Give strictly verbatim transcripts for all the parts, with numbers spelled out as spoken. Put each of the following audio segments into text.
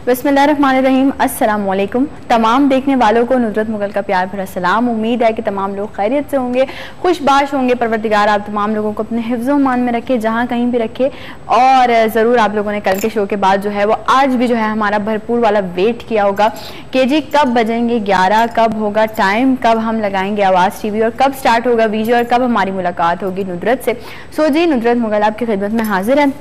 बिस्मिल्लाहिर्रहमानिर्रहीम। अस्सलाम वालेकुम। तमाम देखने वालों को नुसरत मुगल का प्यार भरा सलाम। उम्मीद है कि तमाम लोग खैरियत से होंगे, खुशबाश होंगे। परवरदिगार आप तमाम लोगों को अपने हिफ्ज़-ओ-मान में रखे, जहाँ कहीं भी रखे। और ज़रूर आप लोगों ने कल के शो के बाद जो है वो आज भी जो है हमारा भरपूर वाला वेट किया होगा कि जी कब बजेंगे ग्यारह, कब होगा टाइम, कब हम लगाएंगे आवाज़ टीवी और कब स्टार्ट होगा वीडियो और कब हमारी मुलाकात होगी नुसरत से। सो जी नुसरत मुगल आपकी खिदमत में हाजिर है।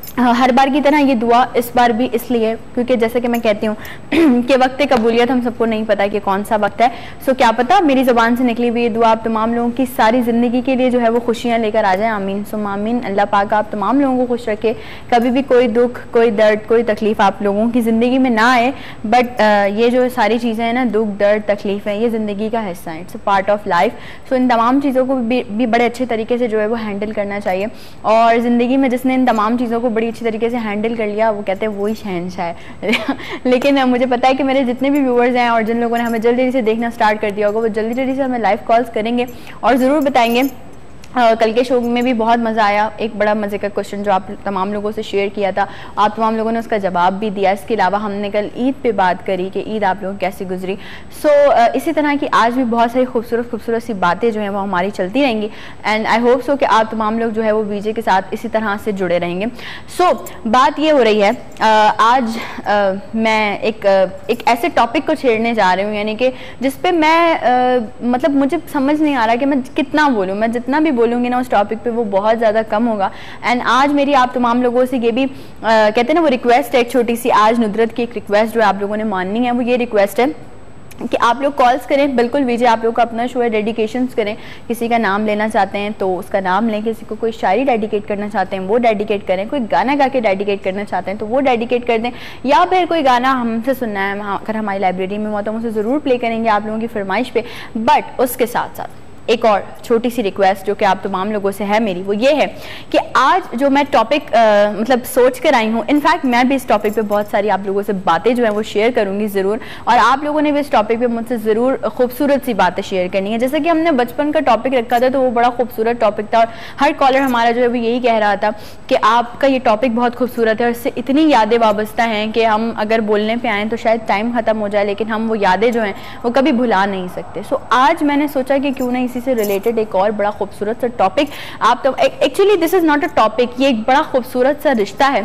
हर बार की तरह ये दुआ इस बार भी इसलिए क्योंकि जैसे कि मैं कहती हूँ कि वक्त कबूलियत हम सबको नहीं पता कि कौन सा वक्त है। सो क्या पता मेरी ज़बान से निकली हुई ये दुआ आप तमाम लोगों की सारी ज़िंदगी के लिए जो है वो खुशियाँ लेकर आ जाए। आमीन सुम आमीन। अल्लाह पाक आप तमाम लोगों को खुश रखे, कभी भी कोई दुख, कोई दर्द, कोई तकलीफ़ आप लोगों की ज़िंदगी में ना आए। बट ये जो सारी चीज़ें हैं ना, दुख, दर्द, तकलीफ़ें, ये ज़िंदगी का हिस्सा है, it's a part of life. So इन तमाम चीज़ों को भी, भी बड़े अच्छे तरीके से जो है वो हैंडल करना चाहिए। और ज़िंदगी में जिसने इन तमाम चीज़ों को बड़ी अच्छी तरीके से हैंडल कर लिया वो कहते हैं वही शहंशाह है। लेकिन मुझे पता है कि मेरे जितने भी व्यूअर्स हैं और जिन लोगों ने हमें जल्दी जल्दी से देखना स्टार्ट कर दिया होगा वो जल्दी जल्दी से हमें लाइव कॉल्स करेंगे और ज़रूर बताएंगे। Uh, कल के शो में भी बहुत मज़ा आया। एक बड़ा मज़े का क्वेश्चन जो आप तमाम लोगों से शेयर किया था, आप तमाम लोगों ने उसका जवाब भी दिया। इसके अलावा हमने कल ईद पे बात करी कि ईद आप लोगों कैसी गुजरी। सो so, uh, इसी तरह की आज भी बहुत सारी खूबसूरत खूबसूरत सी बातें जो हैं वो हमारी चलती रहेंगी। एंड आई होप सो कि आप तमाम लोग जो है वो वीजे के साथ इसी तरह से जुड़े रहेंगे। सो so, बात ये हो रही है, uh, आज uh, मैं एक uh, एक ऐसे टॉपिक को छेड़ने जा रही हूँ, यानी कि जिस पे मैं uh, मतलब मुझे समझ नहीं आ रहा कि मैं कितना बोलूँ। मैं जितना भी बोलूँगी ना उस टॉपिक पे वो बहुत ज़्यादा कम होगा। एंड आज मेरी आप तमाम लोगों से ये भी आ, कहते हैं ना वो रिक्वेस्ट है, एक छोटी सी आज नुसरत की एक रिक्वेस्ट जो आप लोगों ने माननी है। वो ये रिक्वेस्ट है कि आप लोग कॉल्स करें। बिल्कुल वीजे आप लोग का अपना शो है, डेडिकेशंस करें। किसी का नाम लेना चाहते हैं तो उसका नाम लें, किसी को कोई शायरी डेडिकेट करना चाहते हैं वो डेडिकेट करें, कोई गाना गा के डेडिकेट करना चाहते हैं तो वो डेडिकेट कर दें, या फिर कोई गाना हमसे सुनना है अगर हमारी लाइब्रेरी में हुआ तो हम उसे ज़रूर प्ले करेंगे आप लोगों की फरमाइश पे। बट उसके साथ साथ एक और छोटी सी रिक्वेस्ट जो कि आप तमाम लोगों से है मेरी, वो ये है कि आज जो मैं टॉपिक मतलब सोच कर आई हूँ, इनफैक्ट मैं भी इस टॉपिक पे बहुत सारी आप लोगों से बातें जो है वो शेयर करूँगी ज़रूर, और आप लोगों ने भी इस टॉपिक पे मुझसे ज़रूर खूबसूरत सी बातें शेयर करनी है। जैसे कि हमने बचपन का टॉपिक रखा था तो वो बड़ा खूबसूरत टॉपिक था और हर कॉलर हमारा जो है वो यही कह रहा था कि आपका ये टॉपिक बहुत खूबसूरत है और इससे इतनी यादें वाबस्ता हैं कि हम अगर बोलने पर आएँ तो शायद टाइम ख़त्म हो जाए, लेकिन हम वो यादें जो हैं वो कभी भुला नहीं सकते। सो आज मैंने सोचा कि क्यों ना इसी से रिलेटेड एक और बड़ा खूबसूरत सा टॉपिक आप तो actually this is not a topic, ये एक बड़ा खूबसूरत सा रिश्ता है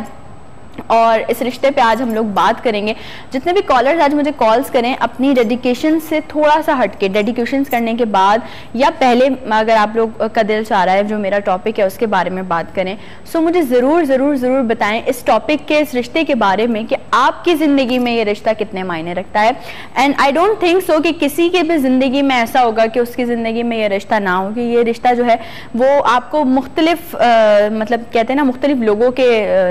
और इस रिश्ते पे आज हम लोग बात करेंगे। जितने भी कॉलर्स आज मुझे कॉल्स करें अपनी डेडिकेशन से थोड़ा सा हटके, डेडिकेशन करने के बाद या पहले अगर आप लोग का दिल चाह रहा है जो मेरा टॉपिक है उसके बारे में बात करें, सो मुझे ज़रूर ज़रूर ज़रूर बताएं इस टॉपिक के, इस रिश्ते के बारे में कि आपकी ज़िंदगी में ये रिश्ता कितने मायने रखता है। And I don't think so कि किसी के भी ज़िंदगी में ऐसा होगा कि उसकी ज़िंदगी में ये रिश्ता ना हो, कि ये रिश्ता जो है वो आपको मुख्तलिफ मतलब कहते हैं ना मुख्तलिफ लोगों के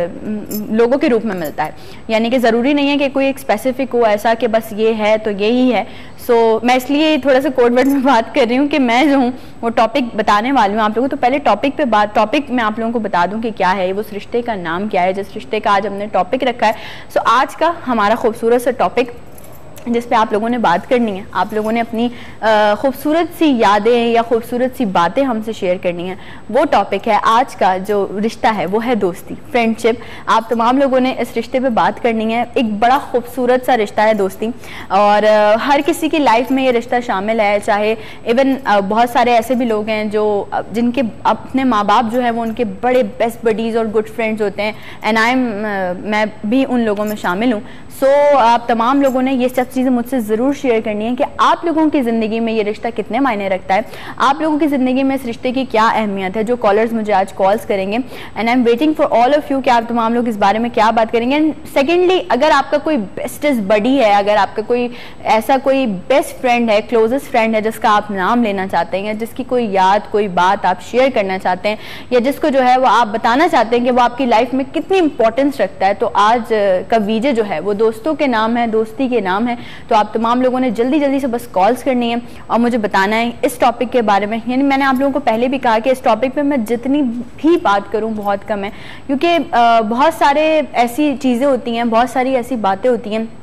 लोगों के रूप में मिलता है। यानी कि ज़रूरी नहीं है कि कोई एक स्पेसिफिक हो ऐसा कि बस ये है तो यही है। सो so, मैं इसलिए थोड़ा सा कोड वर्ड में बात कर रही हूँ कि मैं जो हूँ वो टॉपिक बताने वाली हूँ आप लोगों को। तो पहले टॉपिक पे बात टॉपिक मैं आप लोगों को बता दूँ कि क्या है वो, उस रिश्ते का नाम क्या है जिस रिश्ते का आज हमने टॉपिक रखा है। सो so, आज का हमारा खूबसूरत सा टॉपिक जिस पे आप लोगों ने बात करनी है, आप लोगों ने अपनी खूबसूरत सी यादें या खूबसूरत सी बातें हमसे शेयर करनी है, वो टॉपिक है आज का जो रिश्ता है वो है दोस्ती, फ्रेंडशिप। आप तमाम लोगों ने इस रिश्ते पे बात करनी है। एक बड़ा खूबसूरत सा रिश्ता है दोस्ती और हर किसी की लाइफ में ये रिश्ता शामिल है। चाहे इवन बहुत सारे ऐसे भी लोग हैं जो जिनके अपने माँ बाप जो है वो उनके बड़े बेस्ट बडीज़ और गुड फ्रेंड्स होते हैं, एंड आई एम मैं भी उन लोगों में शामिल हूँ। सो so, आप तमाम लोगों ने ये सब चीज़ें मुझसे ज़रूर शेयर करनी है कि आप लोगों की ज़िंदगी में ये रिश्ता कितने मायने रखता है, आप लोगों की ज़िंदगी में इस रिश्ते की क्या अहमियत है। जो कॉलर्स मुझे आज कॉल्स करेंगे and I am waiting for all of you कि आप तमाम लोग इस बारे में क्या बात करेंगे। एंड सेकेंडली, अगर आपका कोई बेस्टेस्ट बडी है, अगर आपका कोई ऐसा कोई बेस्ट फ्रेंड है, क्लोजेस्ट फ्रेंड है जिसका आप नाम लेना चाहते हैं या जिसकी कोई याद, कोई बात आप शेयर करना चाहते हैं या जिसको जो है वो आप बताना चाहते हैं कि वो आपकी लाइफ में कितनी इंपॉर्टेंस रखता है, तो आज का वीडियो जो है वो दोस्तों के नाम है, दोस्ती के नाम है। तो आप तमाम लोगों ने जल्दी जल्दी से बस कॉल्स करनी है और मुझे बताना है इस टॉपिक के बारे में। यानी मैंने आप लोगों को पहले भी कहा कि इस टॉपिक पे मैं जितनी भी बात करूं बहुत कम है, क्योंकि बहुत सारे ऐसी चीज़ें होती हैं, बहुत सारी ऐसी बातें होती हैं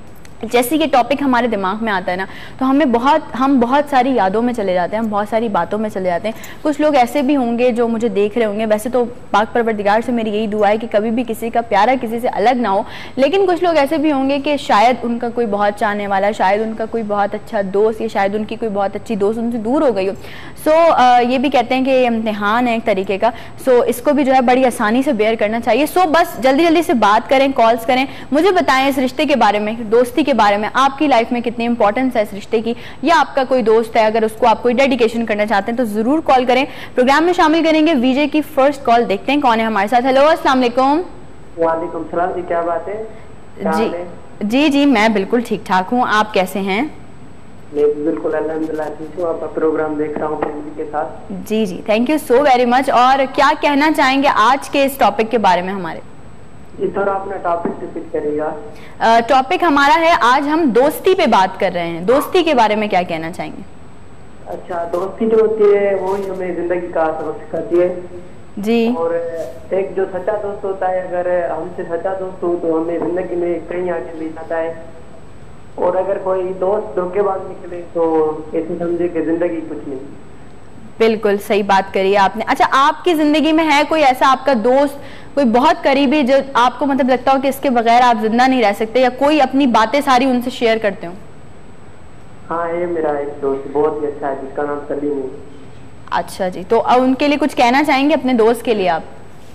जैसे ये टॉपिक हमारे दिमाग में आता है ना, तो हमें बहुत हम बहुत सारी यादों में चले जाते हैं, हम बहुत सारी बातों में चले जाते हैं। कुछ लोग ऐसे भी होंगे जो मुझे देख रहे होंगे, वैसे तो पाक परवरदिगार से मेरी यही दुआ है कि कभी भी किसी का प्यारा किसी से अलग ना हो, लेकिन कुछ लोग ऐसे भी होंगे कि शायद उनका कोई बहुत चाहने वाला, शायद उनका कोई बहुत अच्छा दोस्त, या शायद उनकी कोई बहुत अच्छी दोस्त उनसे दूर हो गई हो। सो so, ये भी कहते हैं कि ये इम्तिहान है एक तरीके का। सो so, इसको भी जो है बड़ी आसानी से बेयर करना चाहिए। सो so, बस जल्दी जल्दी से बात करें, कॉल्स करें, मुझे बताएं इस रिश्ते के बारे में, दोस्ती के बारे में, आपकी लाइफ में कितनी इंपॉर्टेंस है इस रिश्ते की, या आपका कोई दोस्त है अगर उसको आप कोई डेडिकेशन करना चाहते हैं तो जरूर कॉल करें। प्रोग्राम में शामिल करेंगे विजय की फर्स्ट कॉल, देखते हैं कौन है हमारे साथ। हेलो, अस्सलाम वालेकुम। वालेकुम सलाम जी, क्या बात है? जी जी जी मैं बिल्कुल ठीक ठाक हूँ, आप कैसे हैं? मैं बिल्कुल अल्हम्दुलिल्लाह ठीक हूँ, आपका प्रोग्राम देख रहा हूँ फैमिली के साथ। जी जी thank you so very much. और क्या कहना चाहेंगे आज के इस टॉपिक के बारे में हमारे? इस तरह अपना टॉपिक रिपीट करेगा। टॉपिक हमारा है, आज हम दोस्ती पे बात कर रहे हैं, दोस्ती के बारे में क्या कहना चाहेंगे? अच्छा, दोस्ती जो होती है वो ही हमें जिंदगी का सबक सिखाती है जी। और एक जो सच्चा दोस्त होता है, अगर हमसे सच्चा दोस्त हो तो हमें जिंदगी में कहीं आगे ले जाता है, और अगर कोई दोस्त धोखेबाज निकले तो ऐसे समझे कि जिंदगी कुछ नहीं। बिल्कुल सही बात करी आपने। अच्छा, आपकी जिंदगी में है कोई ऐसा आपका दोस्त, कोई बहुत करीबी, जो आपको मतलब लगता हो कि इसके बगैर आप जिंदा नहीं रह सकते, या कोई अपनी बातें सारी उनसे शेयर करते हो? हाँ, ये मेरा एक दोस्त बहुत ही अच्छा है जिसका नाम सलीम है। अच्छा जी, तो अब उनके लिए कुछ कहना चाहेंगे अपने दोस्त के लिए आप?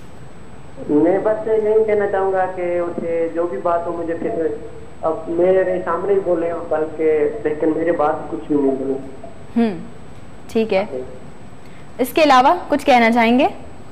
मैं बस यही कहना चाहूंगा कि उसे जो भी बात हो मुझे फिर अब मेरे सामने ही बोले, बल्कि लेकिन मेरे बात कुछ भी नहीं बोले। हम्म, ठीक है। इसके अलावा कुछ कहना चाहेंगे?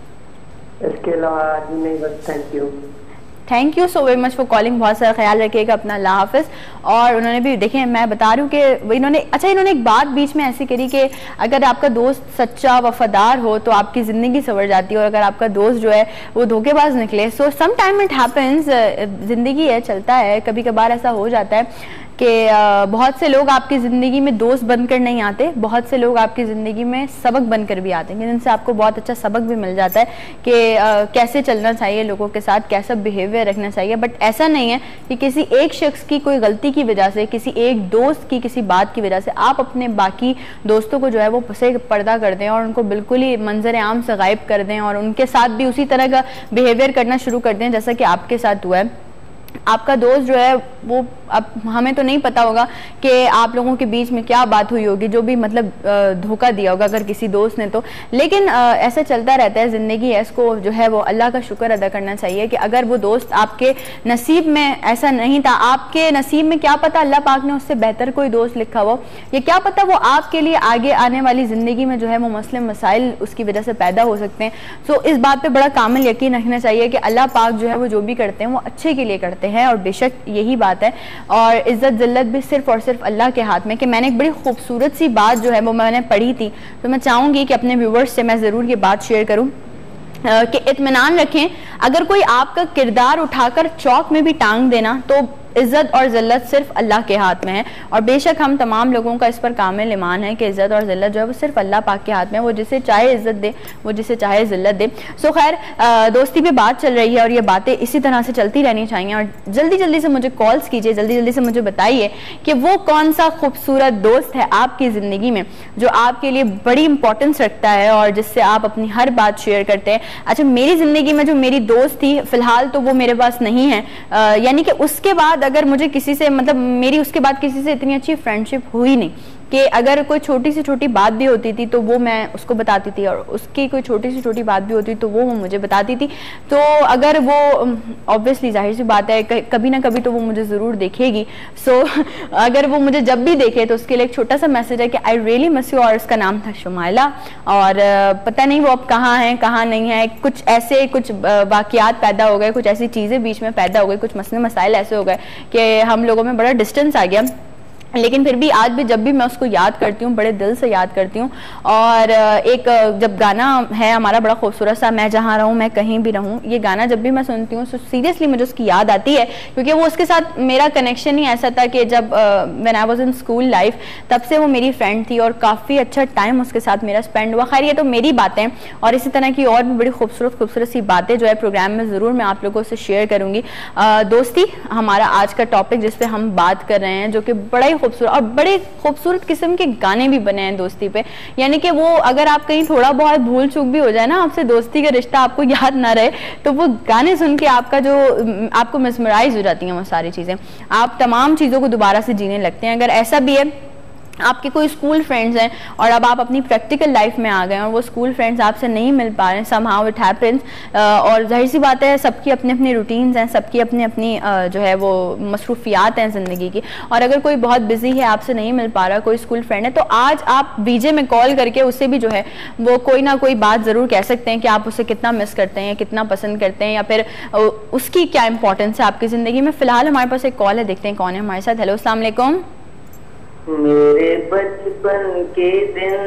इसके अलावा जी नहीं, बस thank you. Thank you so very much for calling. बहुत सारा ख्याल रखिएगा अपना, अल्लाह हाफिज। और उन्होंने भी देखें, मैं बता रही हूँ कि इन्होंने अच्छा इन्होंने एक बात बीच में ऐसी करी कि अगर आपका दोस्त सच्चा वफादार हो तो आपकी ज़िंदगी संवर जाती है, और अगर आपका दोस्त जो है वो धोखेबाज निकले, so some time it happens, ज़िंदगी है, चलता है, कभी कभार ऐसा हो जाता है कि बहुत से लोग आपकी ज़िंदगी में दोस्त बनकर नहीं आते, बहुत से लोग आपकी ज़िंदगी में सबक बनकर भी आते हैं, जिनसे आपको बहुत अच्छा सबक भी मिल जाता है कि कैसे चलना चाहिए लोगों के साथ, कैसा बिहेवियर रखना चाहिए। बट ऐसा नहीं है कि किसी एक शख्स की कोई गलती की वजह से, किसी एक दोस्त की किसी बात की वजह से आप अपने बाकी दोस्तों को जो है वो से पर्दा कर दें और उनको बिल्कुल ही मंजर आम से गायब कर दें, और उनके साथ भी उसी तरह का बिहेवियर करना शुरू कर दें जैसा कि आपके साथ हुआ है। आपका दोस्त जो है वो, अब हमें तो नहीं पता होगा कि आप लोगों के बीच में क्या बात हुई होगी, जो भी मतलब धोखा दिया होगा अगर किसी दोस्त ने तो, लेकिन ऐसा चलता रहता है, ज़िंदगी है, इसको जो है वो अल्लाह का शुक्र अदा करना चाहिए कि अगर वो दोस्त आपके नसीब में ऐसा नहीं था, आपके नसीब में क्या पता अल्लाह पाक ने उससे बेहतर कोई दोस्त लिखा हो, या क्या पता वो आपके लिए आगे आने वाली ज़िंदगी में जो है वो मसले मसाइल उसकी वजह से पैदा हो सकते हैं। सो इस बात पर बड़ा कामिल यकीन रखना चाहिए कि अल्लाह पाक जो है वो जो भी करते हैं वो अच्छे के लिए करते हैं, और बेशक यही बात है। और इज्जत जिल्लत भी सिर्फ और सिर्फ अल्लाह के हाथ में। कि मैंने एक बड़ी खूबसूरत सी बात जो है वो मैंने पढ़ी थी, तो मैं चाहूँगी कि अपने व्यूवर्स से मैं ज़रूर ये बात शेयर करूँ कि इत्मीनान रखें, अगर कोई आपका किरदार उठाकर चौक में भी टांग देना तो इज़्ज़त और ज़िल्लत सिर्फ अल्लाह के हाथ में है, और बेशक हम तमाम लोगों का इस पर कामिल ईमान है कि इज़्ज़त और ज़िल्लत जो है वो सिर्फ अल्लाह पाक के हाथ में है, वो जिसे चाहे इज़्ज़त दे, वो जिसे चाहे ज़िल्लत दे। सो खैर, दोस्ती पे बात चल रही है और ये बातें इसी तरह से चलती रहनी चाहिए, और जल्दी जल्दी से मुझे कॉल्स कीजिए, जल्दी जल्दी से मुझे बताइए कि वो कौन सा खूबसूरत दोस्त है आपकी ज़िंदगी में जो आपके लिए बड़ी इंपॉर्टेंस रखता है और जिससे आप अपनी हर बात शेयर करते हैं। अच्छा, मेरी ज़िंदगी में जो मेरी दोस्त थी फ़िलहाल तो वो मेरे पास नहीं है, यानी कि उसके बाद अगर मुझे किसी से मतलब मेरी उसके बाद किसी से इतनी अच्छी फ्रेंडशिप हुई नहीं कि अगर कोई छोटी से छोटी बात भी होती थी तो वो मैं उसको बताती थी, और उसकी कोई छोटी से छोटी बात भी होती तो वो मुझे बताती थी। तो अगर वो ऑब्वियसली जाहिर सी बात है कभी ना कभी तो वो मुझे ज़रूर देखेगी। सो so, अगर वो मुझे जब भी देखे तो उसके लिए एक छोटा सा मैसेज है कि आई रियली मिस यू, और उसका नाम था शुमाइला, और पता नहीं वो अब कहाँ है कहाँ नहीं है। कुछ ऐसे कुछ वाक़यात पैदा हो गए, कुछ ऐसी चीज़ें बीच में पैदा हो गई, कुछ मसले मसाइल ऐसे हो गए कि हम लोगों में बड़ा डिस्टेंस आ गया। लेकिन फिर भी आज भी जब भी मैं उसको याद करती हूँ बड़े दिल से याद करती हूँ। और एक जब गाना है हमारा बड़ा खूबसूरत सा, मैं जहाँ रहूँ मैं कहीं भी रहूँ, ये गाना जब भी मैं सुनती हूँ तो सीरियसली मुझे उसकी याद आती है, क्योंकि वो उसके साथ मेरा कनेक्शन ही ऐसा था कि जब when I was in school life तब से वो मेरी फ्रेंड थी और काफ़ी अच्छा टाइम उसके साथ मेरा स्पेंड हुआ। खैर ये तो मेरी बातें, और इसी तरह की और भी बड़ी खूबसूरत खूबसूरत सी बातें जो है प्रोग्राम में ज़रूर मैं आप लोगों से शेयर करूँगी। दोस्ती हमारा आज का टॉपिक जिस पे हम बात कर रहे हैं, जो कि बड़ा ही खूबसूरत और बड़े खूबसूरत किस्म के गाने भी बने हैं दोस्ती पे। यानी कि वो अगर आप कहीं थोड़ा बहुत भूल चूक भी हो जाए ना, आपसे दोस्ती का रिश्ता आपको याद ना रहे, तो वो गाने सुन के आपका जो आपको मिसमराइज हो जाती हैं वो सारी चीज़ें, आप तमाम चीज़ों को दोबारा से जीने लगते हैं। अगर ऐसा भी है आपके कोई स्कूल फ्रेंड्स हैं और अब आप अपनी प्रैक्टिकल लाइफ में आ गए और वो स्कूल फ्रेंड्स आपसे नहीं मिल पा रहे हैं, समहाउ इट हैपेंस, और जाहिर सी बात है सबकी अपनी अपनी रूटीन्स हैं, सबकी अपनी अपनी जो है वो मसरूफियात हैं ज़िंदगी की, और अगर कोई बहुत बिजी है आपसे नहीं मिल पा रहा कोई स्कूल फ्रेंड है, तो आज आप बीजे में कॉल करके उससे भी जो है वो कोई ना कोई बात ज़रूर कह सकते हैं कि आप उसे कितना मिस करते हैं, कितना पसंद करते हैं, या फिर उसकी क्या इंपॉर्टेंस है आपकी ज़िंदगी में। फ़िलहाल हमारे पास एक कॉल है, देखते हैं कौन है हमारे साथ। हेलो, अस्सलाम वालेकुम। मेरे बचपन के दिन,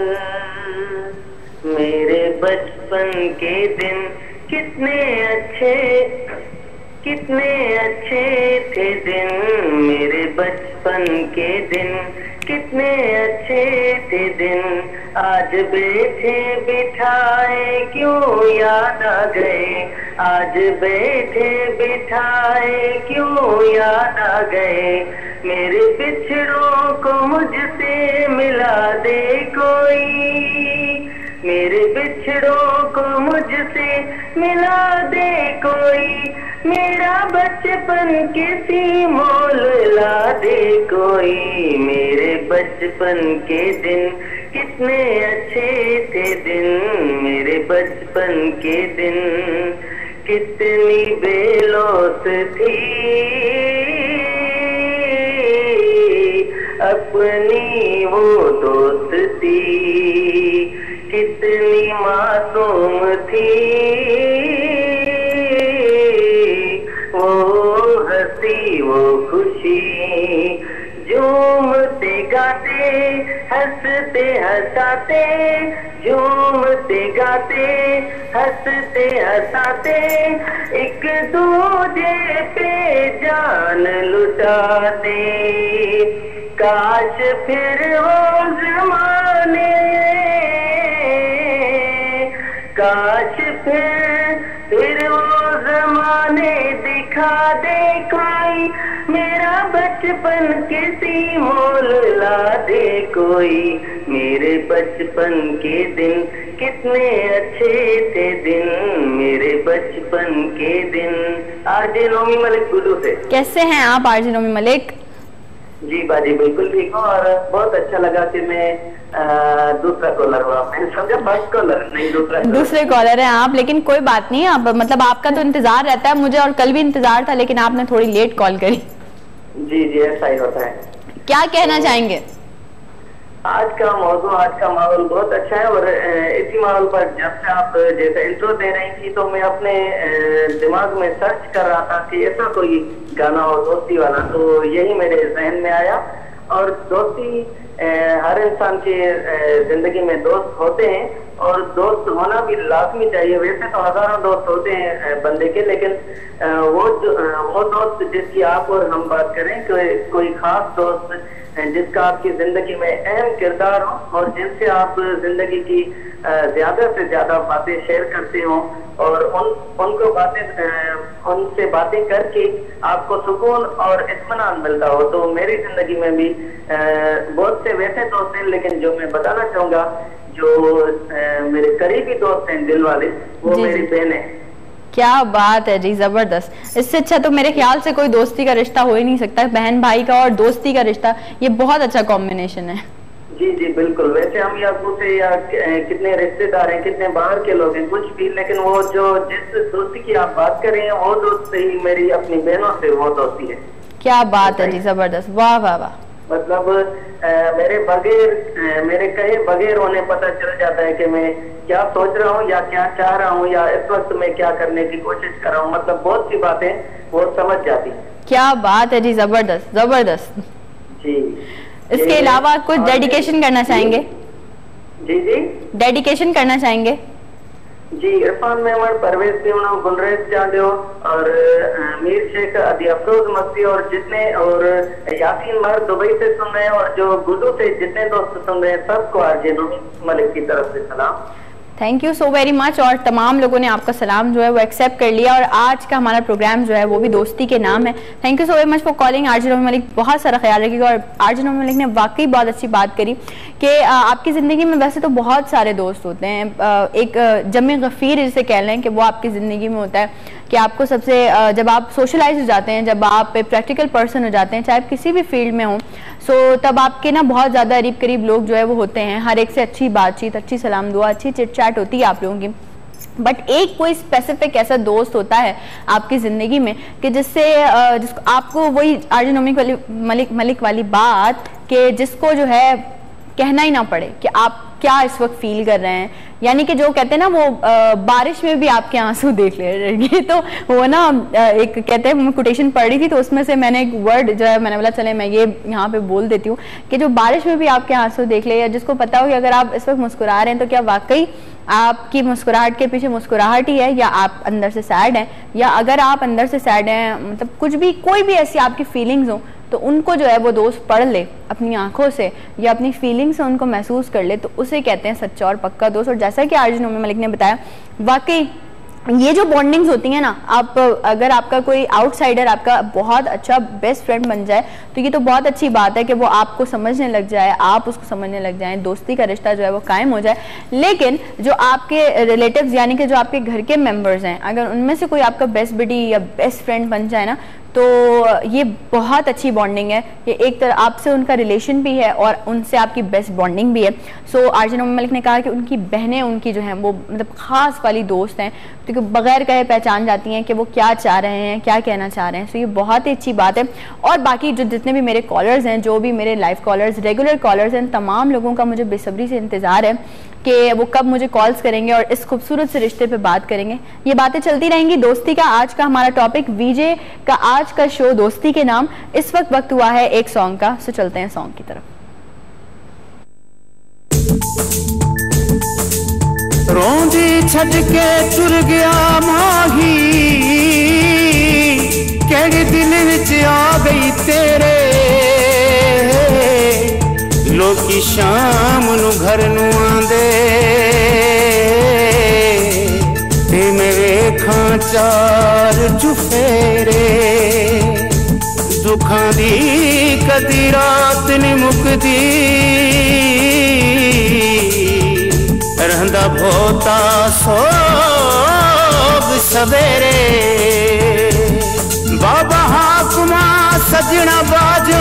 मेरे बचपन के दिन कितने अच्छे, कितने अच्छे थे दिन, मेरे बचपन के दिन कितने अच्छे थे दिन, आज बैठे बिठाए क्यों याद आ गए, आज बैठे बिठाए क्यों याद आ गए, मेरे बिछड़ों को मुझसे मिला दे कोई, मेरे बिछड़ों को मुझसे मिला दे कोई, मेरा बचपन किसी मोल ला दे कोई, मेरे बचपन के दिन कितने अच्छे थे दिन, मेरे बचपन के दिन कितनी बेलौस थी अपनी वो दोस्ती, कितनी मासूम थी वो हंसी वो खुशी, झूमते गाते हंसते हंसाते, झूमते गाते हंसते हंसाते, एक दूजे पे जान लुटाते, काश फिर वो ज़माने, काश फिर फिर वो ज़माने दिखा दे कोई, मेरा बचपन किसी मोल ला दे कोई, मेरे बचपन के दिन कितने अच्छे थे दिन, मेरे बचपन के दिन। आरजे नोमी मलिक गुडू से। कैसे हैं आप आरजे नोमी मलिक? जी बाजी बिल्कुल ठीक हूँ, और बहुत अच्छा लगा कि मैं आ, दूसरा कॉलर हुआ, मैंने समझा फर्स्ट कॉलर नहीं दूसरा दूसरे कॉलर हैं आप, लेकिन कोई बात नहीं, आप मतलब आपका तो इंतजार रहता है मुझे, और कल भी इंतजार था, लेकिन आपने थोड़ी लेट कॉल करी। जी जी ऐसा ही होता है। क्या कहना चाहेंगे? आज का मौजूद, आज का माहौल बहुत अच्छा है, और इसी माहौल पर जब से आप जैसे इंट्रो दे रही थी तो मैं अपने दिमाग में सर्च कर रहा था कि ऐसा कोई गाना हो दोस्ती वाला, तो यही मेरे जहन में आया। और दोस्ती हर इंसान के जिंदगी में दोस्त होते हैं, और दोस्त होना भी लाजमी चाहिए। वैसे तो हजारों दोस्त होते हैं बंदे के, लेकिन वो वो दोस्त जिसकी आप और हम बात करें, कोई कोई खास दोस्त जिसका आपकी जिंदगी में अहम किरदार हो, और जिनसे आप जिंदगी की ज्यादा से ज्यादा बातें शेयर करते हो, और उन उनको बातें उनसे बातें करके आपको सुकून और इत्मीनान मिलता हो। तो मेरी जिंदगी में भी बहुत से वैसे दोस्त हैं, लेकिन जो मैं बताना चाहूंगा, जो मेरे करीबी दोस्त हैं दिल वाले, वो मेरी बहन है। क्या बात है जी, जबरदस्त। इससे अच्छा तो मेरे ख्याल से कोई दोस्ती का रिश्ता हो ही नहीं सकता, बहन भाई का और दोस्ती का रिश्ता, ये बहुत अच्छा कॉम्बिनेशन है। जी जी बिल्कुल। वैसे हम या पूछे या कितने रिश्तेदार हैं, कितने बाहर के लोग हैं, कुछ भी, लेकिन वो जो जिस दोस्ती की आप बात कर रहे हैं, वो दोस्त ही मेरी अपनी बहनों से वो दोस्ती है। क्या बात है जी, जबरदस्त, वाह वाह वाह। मतलब आ, मेरे बगैर मेरे कहे बगैर उन्हें पता चल जाता है कि मैं क्या सोच रहा हूँ या क्या चाह रहा हूँ, या इस वक्त मैं क्या करने की कोशिश कर रहा हूँ। मतलब बहुत सी बातें वो समझ जाती है। क्या बात है जी, जबरदस्त जबरदस्त। जी इसके अलावा कुछ डेडिकेशन करना चाहेंगे? जी जी डेडिकेशन करना चाहेंगे? जी इरफान मेमन, परवेज देवना, गुलरेज जादो और मीर शेख, अदी अफरोज मस्ती और जितने और यासीन मर दुबई से सुन रहे हैं और जो गुडू से जितने दोस्त सुन रहे हैं सबको आरजे मलिक की तरफ से सलाम। Thank you so very much. और तमाम लोगों ने आपका सलाम जो है वो एक्सेप्ट कर लिया और आज का हमारा प्रोग्राम जो है वो भी दोस्ती के नाम है। Thank you so very much for calling RJ Naumi Malik. बहुत सारा ख्याल रखिएगा। और आरजे नौमी मलिक ने वाकई बहुत अच्छी बात करी कि आपकी ज़िंदगी में वैसे तो बहुत सारे दोस्त होते हैं, एक जमे गफ़ीर जिसे कह लें कि वो आपकी ज़िंदगी में होता है कि आपको सबसे जब आप सोशलाइज हो जाते हैं, जब आप प्रैक्टिकल पर्सन हो जाते हैं, चाहे आप किसी भी फील्ड में हों, सो तब आपके ना बहुत ज़्यादा करीब करीब लोग जो है वो होते हैं। हर एक से अच्छी बातचीत, अच्छी सलाम दुआ, अच्छी चिट चैट होती है आप लोगों की। बट एक कोई स्पेसिफिक ऐसा दोस्त होता है आपकी ज़िंदगी में कि जिससे जिसको आपको वही आरजे नौमी मलिक मलिक वाली बात कि जिसको जो है कहना ही ना पड़े कि आप क्या इस वक्त फील कर रहे हैं, यानी कि जो कहते हैं ना वो आ, बारिश में भी आपके आंसू देख ले रहे। तो वो ना एक कहते हैं कोटेशन पढ़ रही थी तो उसमें से मैंने एक वर्ड जो है मैंने बोला चले मैं ये यहाँ पे बोल देती हूँ कि जो बारिश में भी आपके आंसू देख ले, या जिसको पता हो कि अगर आप इस वक्त मुस्कुरा रहे हैं तो क्या वाकई आपकी मुस्कुराहट के पीछे मुस्कुराहट ही है या आप अंदर से सैड हैं, या अगर आप अंदर से सैड हैं मतलब कुछ भी कोई भी ऐसी आपकी फीलिंग्स हो तो उनको जो है वो दोस्त पढ़ ले अपनी आंखों से या अपनी फीलिंग से उनको महसूस कर ले, तो उसे कहते हैं सच्चा और पक्का दोस्त। और जैसा कि आरजे नौमी मलिक ने बताया, वाकई ये जो बॉन्डिंग्स होती हैं ना, आप अगर आपका कोई आउटसाइडर आपका बहुत अच्छा बेस्ट फ्रेंड बन जाए तो ये तो बहुत अच्छी बात है कि वो आपको समझने लग जाए, आप उसको समझने लग जाएं, दोस्ती का रिश्ता जो है वो कायम हो जाए। लेकिन जो आपके रिलेटिव्स यानी कि जो आपके घर के मेंबर्स हैं, अगर उनमें से कोई आपका बेस्ट बडी या बेस्ट फ्रेंड बन जाए ना, तो ये बहुत अच्छी बॉन्डिंग है। ये एक तरह आपसे उनका रिलेशन भी है और उनसे आपकी बेस्ट बॉन्डिंग भी है। सो आरजे नौमी मलिक ने कहा कि उनकी बहनें उनकी जो हैं वो मतलब ख़ास वाली दोस्त हैं, क्योंकि बगैर कहे पहचान जाती हैं कि वो क्या चाह रहे हैं, क्या कहना चाह रहे हैं। सो ये बहुत ही अच्छी बात है। और बाकी जो जितने भी मेरे कॉलर्स हैं, जो भी मेरे लाइव कॉलर्स, रेगुलर कॉलर्स हैं, तमाम लोगों का मुझे बेसब्री से इंतज़ार है कि वो कब मुझे कॉल्स करेंगे और इस खूबसूरत से रिश्ते पे बात करेंगे। ये बातें चलती रहेंगी दोस्ती का। आज का हमारा टॉपिक वीजे का आज का शो दोस्ती के नाम। इस वक्त वक्त हुआ है एक सॉन्ग का, सो चलते हैं सॉन्ग की तरफ। रोंदी छड़ के तुर गया माही, केड़े दिल विच आ गई तेरे, लोकी शाम नू घर नू आंदे ते मैं वेखां चार चुफेरे, दुखां दी कदी रात नी मुकदी, रहंदा भोता सोग सवेरे, बाबा हाकुमा सजना बाजों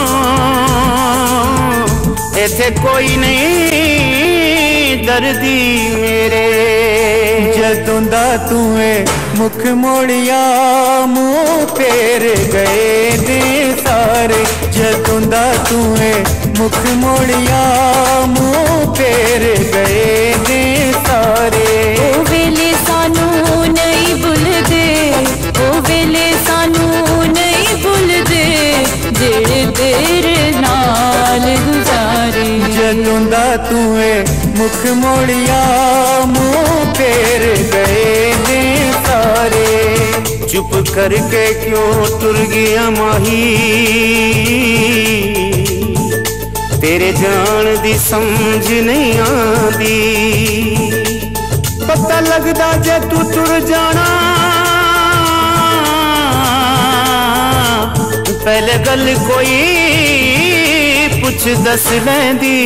ऐसे कोई नहीं दर्दी मेरे, जदों दा तूए मुख मोड़िया मुँह फेर गए ने सारे, जदों दा तूए मुख मोड़िया मुँह फेर गए ने सारे। ओ वेले सानू नहीं भुलदे, ओ वेले सानू नहीं भुलदे, जेड़े तेरे नाल गुजारे, जदों दा तूए मुख मोड़िया मुँह फेर गए ने सारे, चुप करके क्यों टुर गया माही, तेरे जान दी समझ नहीं आंदी, पता लगदा जे तू टुर जाना, पहले गल कोई पुछ दस लैंदी,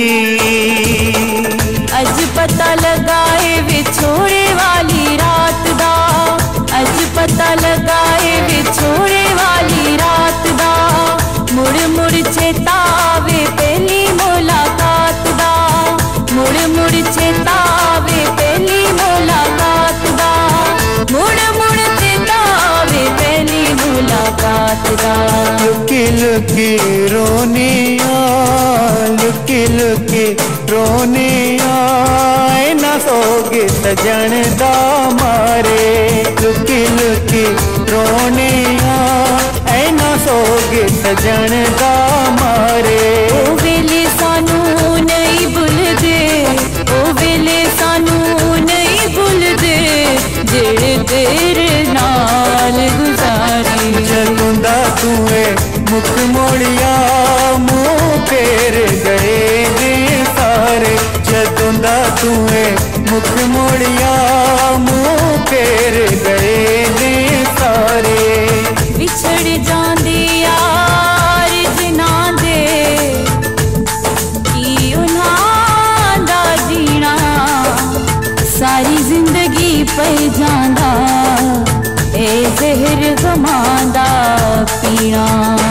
अज पता लगाए विछोड़े वाली रात दा, अज पता लगाए विछोड़े वाली रात दा, मुड़ मुड़ चेतावे पहली मुलाकात दा, मुड़ मुड़ चेतावे पहली मुलाकात दा, मुड़ मुड़ चेतावे पहली मुलाकात दा। लुकी लुकी रोने आ, लुकी लुकी रोने आए ना सोगे सजन दा मारे, लुकी लुकी रोने आ, ऐ ना सोगे सजन दा मारे। मोड़िया मुँह फेर गए ने सारे जदों दा तूए मुख मोड़िया मुँह फेर गए ने सारे विछड़ जांदे यार जिन्हां दे की उन्हां दा जीना सारी जिंदगी पे जांदा ए जहर गमां दा पीना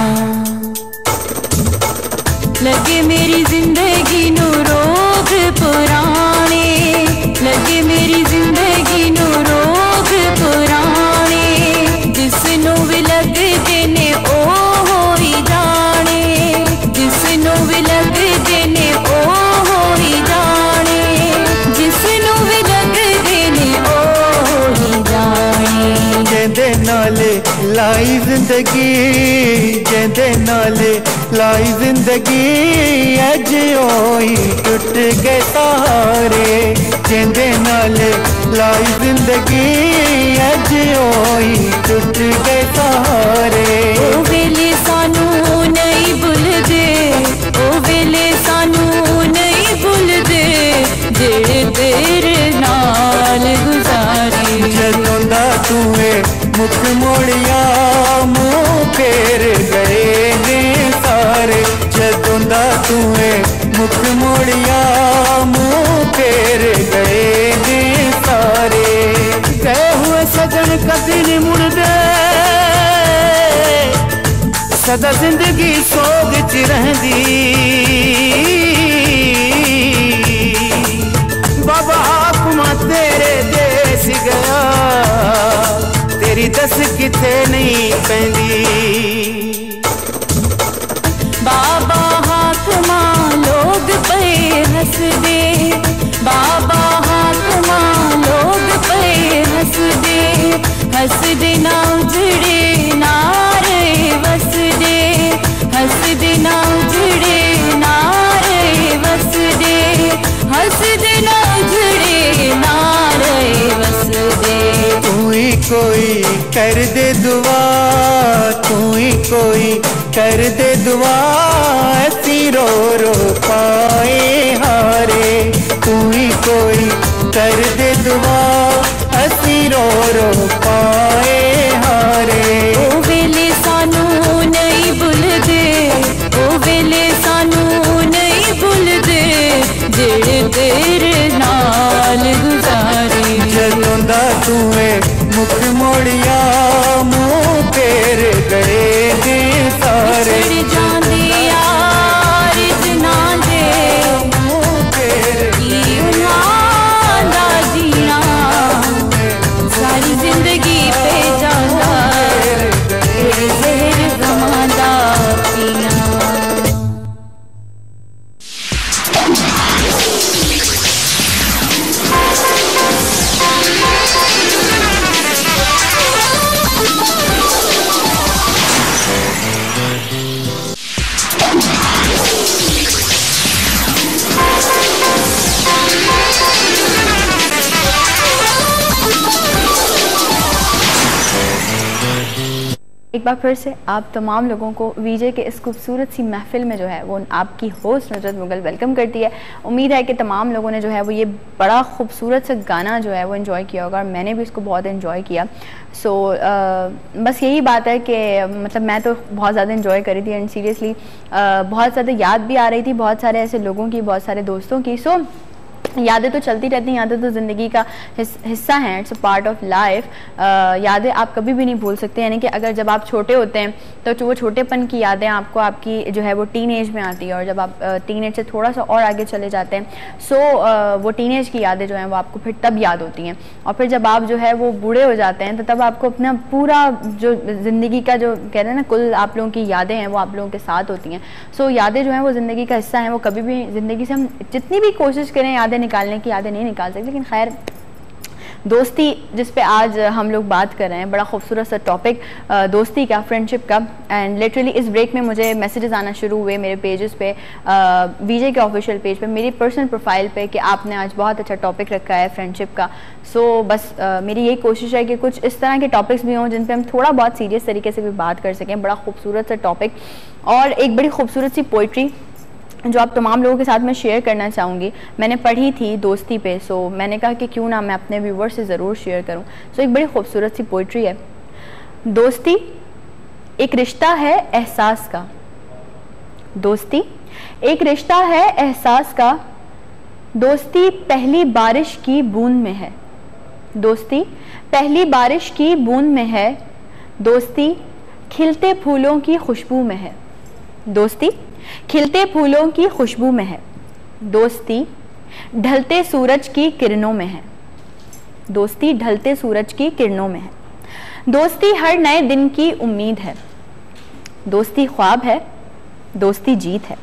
लगे मेरी जिंदगी नू रोग पुराने लगे मेरी जिंदगी नू रोग पुराने जिसनू भी लगदे ने ओ होई जाने जिसनू भी लगदे ने ओ होई जाने जिसनू भी लगदे ने ओ होई जाने जेंदे नाले लाई जिंदगी जेंदे नाले लाई जिंदगी अज ओई टुट गए तारे जेंदे नाले लाई जिंदगी अज ओई टुट गए तारे ओ वेले सानू नहीं भुलदे ओ वेले सानू नहीं भुलदे जेड़े तेरे नाल गुजारे जदों दा तूए मुख मोड़िया मुँह फेर गए ने सारे जदों दा तूए मुख मोड़िया मुँह फेर गए ने सारे गए हुए सजन कभी नहीं मुड़दे सदा जिंदगी सोग च रहंदी बाबा आत्मा तेरे देश गया तेरी दस किथे नहीं पैंदी बाबा हाकमा लोग पे हंस दे बाबा हाकमा लोग पे हंस दे हंस दे ना उजड़े नारे बस दे हंस दे ना उजड़े नारे बस दे हंस दे ना उजड़े नारे बस दे तू ही कोई कर दे दुआ तू ही कोई कर दे दुआ ऐसी रो रो पाए हारे तू ही कोई कर दे दुआ ऐसी रो रो पाए हारे ओ वेले सानू नहीं भुलदे ओ वेले सानू नहीं भुलदे जेड़े तेरे नाल गुजारे जदों दा तूए मुख मोड़िया मुँह फेर गए ने सारे विछड़ जांदे यार जिन्हां दे मुँह फेर की उन्हां दा जीना सारी जिंदगी पे जांदा ए जहर गमां दा पीना एक बार फिर से आप तमाम लोगों को वीजे के इस खूबसूरत सी महफिल में जो है वो आपकी होस्ट नुसरत मुगल वेलकम करती है। उम्मीद है कि तमाम लोगों ने जो है वो ये बड़ा खूबसूरत सा गाना जो है वो एंजॉय किया होगा और मैंने भी इसको बहुत एंजॉय किया। सो so, बस यही बात है कि मतलब मैं तो बहुत ज़्यादा एंजॉय करी थी एंड सीरियसली बहुत ज़्यादा याद भी आ रही थी बहुत सारे ऐसे लोगों की बहुत सारे दोस्तों की। सो so, यादें तो चलती रहती हैं, यादें तो ज़िंदगी का हिस्सा हैं, it's a part of life. यादें आप कभी भी नहीं भूल सकते, यानी कि अगर जब आप छोटे होते हैं तो वो छोटेपन की यादें आपको आपकी जो है वो टीन एज में आती है और जब आप टीन एज से थोड़ा सा और आगे चले जाते हैं सो वो टीन एज की यादें जो हैं वो आपको फिर तब याद होती हैं और फिर जब आप जो है वो बूढ़े हो जाते हैं तो तब आपको अपना पूरा जो ज़िंदगी का जो कहते हैं ना कुल आप लोगों की यादें हैं वो आप लोगों के साथ होती हैं। सो यादें जो हैं वो ज़िंदगी का हिस्सा हैं, वो कभी भी ज़िंदगी से हम जितनी भी कोशिश करें यादें निकालने की यादें नहीं निकाल सकते। लेकिन खैर दोस्ती जिस पे आज हम लोग बात कर रहे हैं, बड़ा खूबसूरत सा टॉपिक दोस्ती का, फ्रेंडशिप का। एंड लिटरली इस ब्रेक में मुझे मैसेजेस आना शुरू हुए मेरे पेजेस पे, वीजे के ऑफिशियल पेज पे, मेरी पर्सनल प्रोफाइल पे कि आपने आज बहुत अच्छा टॉपिक रखा है फ्रेंडशिप का। सो so, बस uh, मेरी यही कोशिश है कि कुछ इस तरह के टॉपिक्स भी हों जिन पे हम थोड़ा बहुत सीरियस तरीके से भी बात कर सकें। बड़ा खूबसूरत सा टॉपिक और एक बड़ी खूबसूरत सी पोइट्री जो आप तमाम लोगों के साथ मैं शेयर करना चाहूँगी, मैंने पढ़ी थी दोस्ती पे। सो so, मैंने कहा कि क्यों ना मैं अपने व्यूवर्स से ज़रूर शेयर करूँ। सो so, एक बड़ी खूबसूरत सी पोइट्री है। दोस्ती एक रिश्ता है एहसास का, दोस्ती एक रिश्ता है एहसास का, दोस्ती पहली बारिश की बूंद में है, दोस्ती पहली बारिश की बूंद में है, दोस्ती खिलते फूलों की खुशबू में है, दोस्ती खिलते फूलों की खुशबू में है, दोस्ती ढलते सूरज की किरणों में है, दोस्ती ढलते सूरज की किरणों में है, दोस्ती हर नए दिन की उम्मीद है, दोस्ती ख्वाब है, दोस्ती जीत है,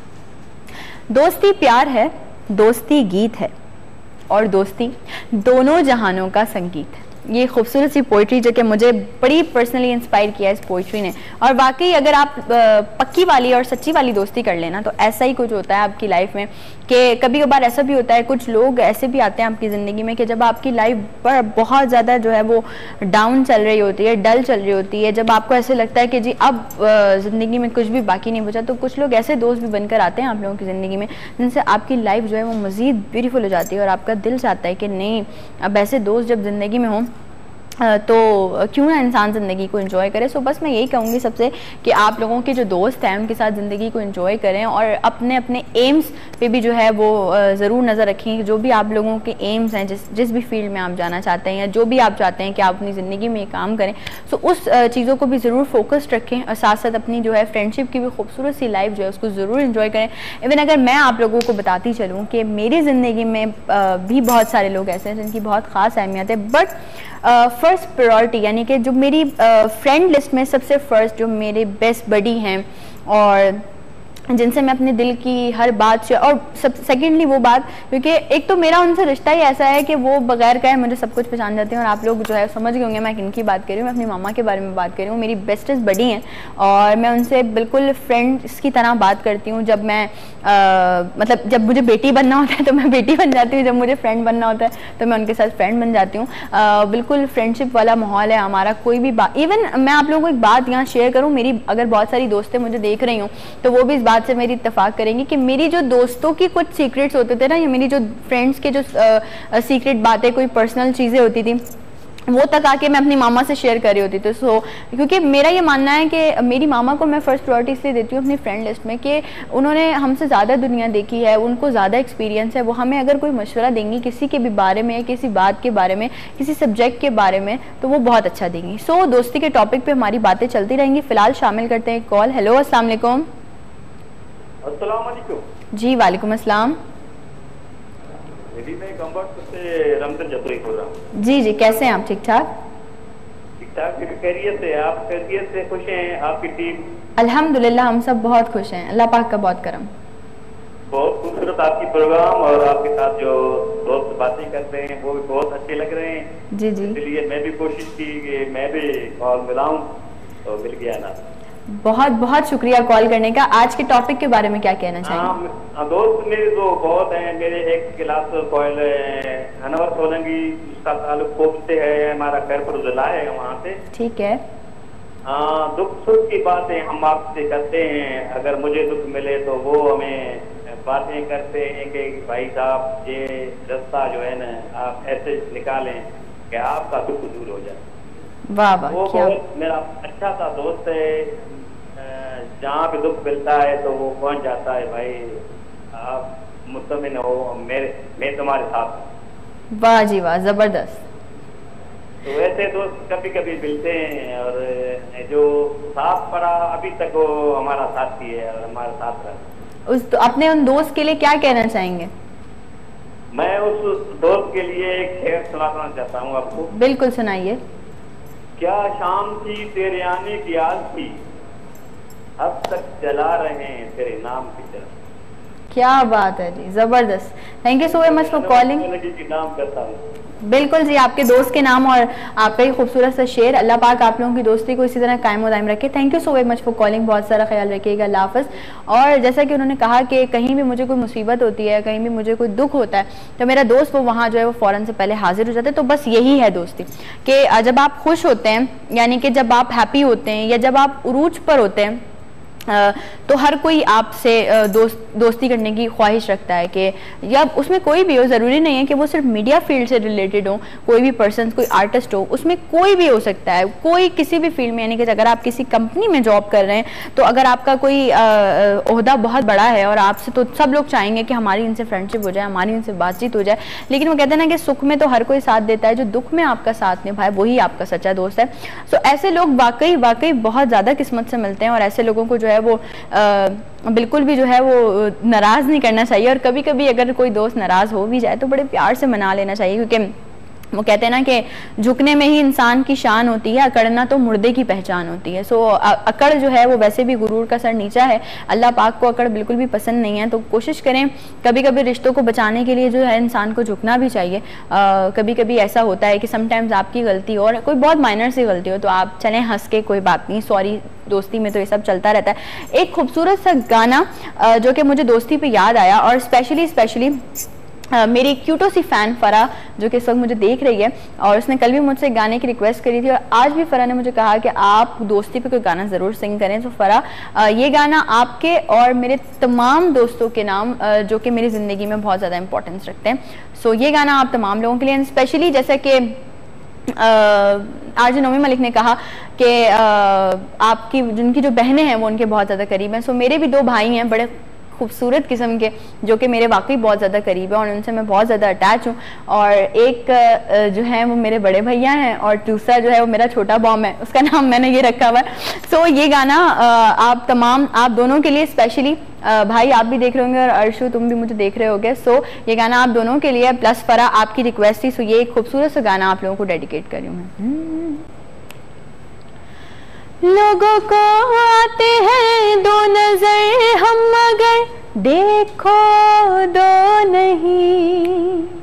दोस्ती प्यार है, दोस्ती गीत है, और दोस्ती दोनों जहानों का संगीत है। ये खूबसूरत सी पोइट्री जो कि मुझे बड़ी पर्सनली इंस्पायर किया इस पोइट्री ने। और वाकई अगर आप पक्की वाली और सच्ची वाली दोस्ती कर लेना तो ऐसा ही कुछ होता है आपकी लाइफ में कि कभी कभार ऐसा भी होता है, कुछ लोग ऐसे भी आते हैं आपकी ज़िंदगी में कि जब आपकी लाइफ पर बहुत ज़्यादा जो है वो डाउन चल रही होती है, डल चल रही होती है, जब आपको ऐसे लगता है कि जी अब ज़िंदगी में कुछ भी बाकी नहीं बचा, तो कुछ लोग ऐसे दोस्त भी बनकर आते हैं आप लोगों की ज़िंदगी में जिनसे आपकी लाइफ जो है वो मज़ीद ब्यूटीफुल हो जाती है और आपका दिल चाहता है कि नहीं, अब ऐसे दोस्त जब ज़िंदगी में हों तो क्यों ना इंसान ज़िंदगी को एंजॉय करे। सो बस मैं यही कहूँगी सबसे कि आप लोगों के जो दोस्त हैं उनके साथ ज़िंदगी को एंजॉय करें और अपने अपने एम्स पे भी जो है वो ज़रूर नज़र रखें। जो भी आप लोगों के एम्स हैं, जिस जिस भी फील्ड में आप जाना चाहते हैं या जो भी आप चाहते हैं कि आप अपनी ज़िंदगी में ये काम करें, सो उस चीज़ों को भी ज़रूर फोकस्ड रखें और साथ साथ अपनी जो है फ्रेंडशिप की भी खूबसूरत सी लाइफ जो है उसको ज़रूर इन्जॉय करें। इवन अगर मैं आप लोगों को बताती चलूँ कि मेरी ज़िंदगी में भी बहुत सारे लोग ऐसे हैं जिनकी बहुत ख़ास अहमियत है, बट फर्स्ट प्रायोरिटी यानी कि जो मेरी फ्रेंड लिस्ट में सबसे फर्स्ट जो मेरे बेस्ट बडी हैं और जिनसे मैं अपने दिल की हर बात से, और सब सेकेंडली वो बात क्योंकि एक तो मेरा उनसे रिश्ता ही ऐसा है कि वो बगैर कहे मुझे सब कुछ पहचान जाते हैं। और आप लोग जो है समझ गए होंगे मैं किन की बात कर रही हूँ, मैं अपनी मामा के बारे में बात कर रही हूँ। मेरी बेस्टेस्ट बडी हैं और मैं उनसे बिल्कुल फ्रेंड्स की तरह बात करती हूँ। जब मैं आ, मतलब जब मुझे बेटी बनना होता है तो मैं बेटी बन जाती हूँ, जब मुझे फ्रेंड बनना होता है तो मैं उनके साथ फ्रेंड बन जाती हूँ। बिल्कुल फ्रेंडशिप वाला माहौल है हमारा। कोई भी बात, इवन मैं आप लोगों को एक बात यहाँ शेयर करूँ, मेरी अगर बहुत सारी दोस्तें मुझे देख रही हूँ तो वो भी इस बात से मेरी इत्तेफाक करेंगी कि मेरी जो दोस्तों की कुछ सीक्रेट्स होते थे ना, या मेरी जो फ्रेंड्स के जो सीक्रेट बातें, कोई पर्सनल चीज़ें होती थी, वो तक आके मैं अपनी मामा से शेयर कर रही होती थी। सो क्योंकि मेरा ये मानना है कि मेरी मामा को मैं फ़र्स्ट प्रायोरिटी इसलिए देती हूँ अपनी फ्रेंड लिस्ट में कि उन्होंने हमसे ज़्यादा दुनिया देखी है, उनको ज़्यादा एक्सपीरियंस है। वो हमें अगर कोई मशवरा देंगी किसी के भी बारे में, किसी बात के बारे में, किसी सब्जेक्ट के बारे में, तो वो बहुत अच्छा देंगी। सो so, दोस्ती के टॉपिक पर हमारी बातें चलती रहेंगी। फ़िलहाल शामिल करते हैं कॉल। हेलो, अस्सलाम वालेकुम। अस्सलाम वालेकुम। जी वालेकुम अस्सलाम। मैं कंबर्ट से रमजन जतोई बोल रहा हूँ। जी जी, कैसे हैं आप? ठीक ठाक ठीक ठाक, खैरियत से? आप खैरियत से खुश हैं? आपकी टीम? अल्हम्दुलिल्लाह हम सब बहुत खुश हैं, अल्लाह पाक का बहुत करम। बहुत खूबसूरत आपकी प्रोग्राम और आपके साथ जो दोस्त बातें करते हैं वो भी बहुत अच्छे लग रहे हैं। जी जी, इसलिए मैं भी कोशिश की कि मैं भी कॉल मिलाऊं तो मिल गया ना। बहुत बहुत शुक्रिया कॉल करने का। आज के टॉपिक के बारे में क्या कहना चाहेंगे? हाँ, दोस्त मेरे तो बहुत हैं। मेरे एक क्लास कोयल अनवर सोलंकी, उसका ताल्लुक कोप से है, हमारा खैरपुर जिला है वहाँ से। ठीक है। हाँ, दुख सुख की बातें हम आपसे करते हैं। अगर मुझे दुख मिले तो वो हमें बातें करते हैं कि भाई साहब ये रास्ता जो है ना आप ऐसे निकालें कि आपका दुख दूर हो जाए। वाह वाह, वो क्या मेरा अच्छा सा दोस्त है, जहाँ भी दुख मिलता है तो वो पहुंच जाता है, भाई आप मुतमिन हो, मेरे मैं तुम्हारे साथ। वाह जी वाह, जबरदस्त। तो वैसे दोस्त कभी कभी मिलते हैं और जो साथ पड़ा अभी तक वो हमारा साथी है और हमारा साथ रहा। उस तो अपने उन दोस्त के लिए क्या कहना चाहेंगे? मैं उस दोस्त के लिए एक शेर सुनाना चाहता हूँ आपको। बिल्कुल सुनाइए। क्या शाम थी तेरे आने की आज थी, अब तक जला रहे हैं तेरे नाम की तरफ। क्या बात है जी, जबरदस्त। Thank you so much for calling. बिल्कुल जी, आपके दोस्त के नाम और आपका ही खूबसूरत सा शेर। अल्लाह पाक आप लोगों की दोस्ती को इसी तरह कायम व दायम रखे। Thank you so very much for calling. बहुत सारा ख्याल रखिएगा। अल्लाह हाफ़िज़। और जैसा कि उन्होंने कहा कि कहीं भी मुझे कोई मुसीबत होती है, कहीं भी मुझे कोई दुख होता है, तो मेरा दोस्त वो वहाँ जो है वो फ़ौरन से पहले हाजिर हो जाता है। तो बस यही है दोस्ती कि जब आप खुश होते हैं, यानी कि जब आप हैप्पी होते हैं या जब आप उरूज पर होते हैं, Uh, तो हर कोई आपसे uh, दोस्त दोस्ती करने की ख्वाहिश रखता है कि या उसमें कोई भी हो, ज़रूरी नहीं है कि वो सिर्फ मीडिया फील्ड से रिलेटेड हो, कोई भी पर्सन, कोई आर्टिस्ट हो, उसमें कोई भी हो सकता है, कोई किसी भी फील्ड में। यानी कि अगर आप किसी कंपनी में जॉब कर रहे हैं तो अगर आपका कोई ओहदा बहुत बड़ा है और आपसे, तो सब लोग चाहेंगे कि हमारी इनसे फ्रेंडशिप हो जाए, हमारी इनसे बातचीत हो जाए। लेकिन वो कहते हैं ना कि सुख में तो हर कोई साथ देता है, जो दुख में आपका साथ निभाए वही आपका सच्चा दोस्त है। सो ऐसे लोग वाकई वाकई बहुत ज़्यादा किस्मत से मिलते हैं और ऐसे लोगों को जो है वो आ, बिल्कुल भी जो है वो नाराज़ नहीं करना चाहिए। और कभी कभी अगर कोई दोस्त नाराज़ हो भी जाए तो बड़े प्यार से मना लेना चाहिए, क्योंकि वो कहते हैं ना कि झुकने में ही इंसान की शान होती है, अकड़ना तो मुर्दे की पहचान होती है। सो अकड़ जो है वो वैसे भी गुरूर का सर नीचा है। अल्लाह पाक को अकड़ बिल्कुल भी पसंद नहीं है। तो कोशिश करें कभी कभी रिश्तों को बचाने के लिए जो है इंसान को झुकना भी चाहिए। आ, कभी कभी ऐसा होता है कि समटाइम्स आपकी गलती और कोई बहुत माइनर सी गलती हो तो आप चलें हंस के, कोई बात नहीं, सॉरी। दोस्ती में तो ये सब चलता रहता है। एक खूबसूरत सा गाना जो कि मुझे दोस्ती पे याद आया, और स्पेशली स्पेशली Uh, मेरी क्यूटो सी फ़ैन फ़रा जो कि इस वक्त मुझे देख रही है, और उसने कल भी मुझसे गाने की रिक्वेस्ट करी थी और आज भी फ़रा ने मुझे कहा कि आप दोस्ती पे कोई गाना ज़रूर सिंग करें। तो फ़रा, uh, ये गाना आपके और मेरे तमाम दोस्तों के नाम uh, जो कि मेरी ज़िंदगी में बहुत ज़्यादा इंपॉर्टेंस रखते हैं। सो ये गाना आप तमाम लोगों के लिए, स्पेशली जैसे कि आरजे नोमी मलिक ने कहा कि आपकी जिनकी जो बहनें हैं वो उनके बहुत ज़्यादा करीब हैं। सो मेरे भी दो भाई हैं बड़े खूबसूरत किस्म के, जो कि मेरे वाकई बहुत ज़्यादा करीब है और उनसे मैं बहुत ज़्यादा अटैच हूँ। और एक जो है वो मेरे बड़े भैया हैं और दूसरा जो है वो मेरा छोटा बॉम है, उसका नाम मैंने ये रखा हुआ है। सो ये गाना आप तमाम, आप दोनों के लिए स्पेशली, भाई आप भी देख रहे होंगे और अर्शु तुम भी मुझे देख रहे होगे। सो ये गाना आप दोनों के लिए, प्लस फ़रा आपकी रिक्वेस्ट थी, सो ये एक खूबसूरत सा गाना आप लोगों को डेडिकेट कर रही हूँ मैं। लोगों को आते हैं दो नजर, हम मगर देखो दो नहीं।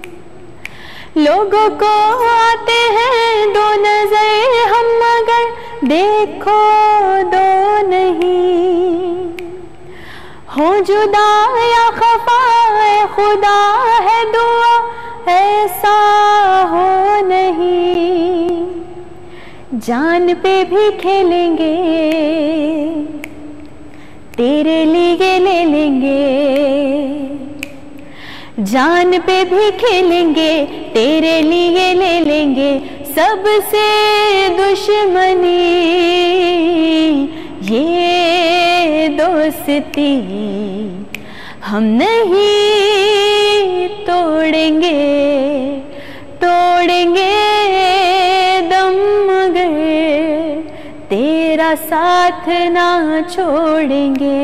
लोगों को आते हैं दो नजर, हम मगर देखो दो नहीं। हो जुदा या खफा है खुदा है दुआ, ऐसा हो नहीं। जान पे भी खेलेंगे, तेरे लिए ले लेंगे। जान पे भी खेलेंगे, तेरे लिए ले लेंगे। सबसे दुश्मनी ये दोस्ती हम नहीं तोड़ेंगे, तोड़ेंगे दम मगर तेरा साथ ना छोड़ेंगे।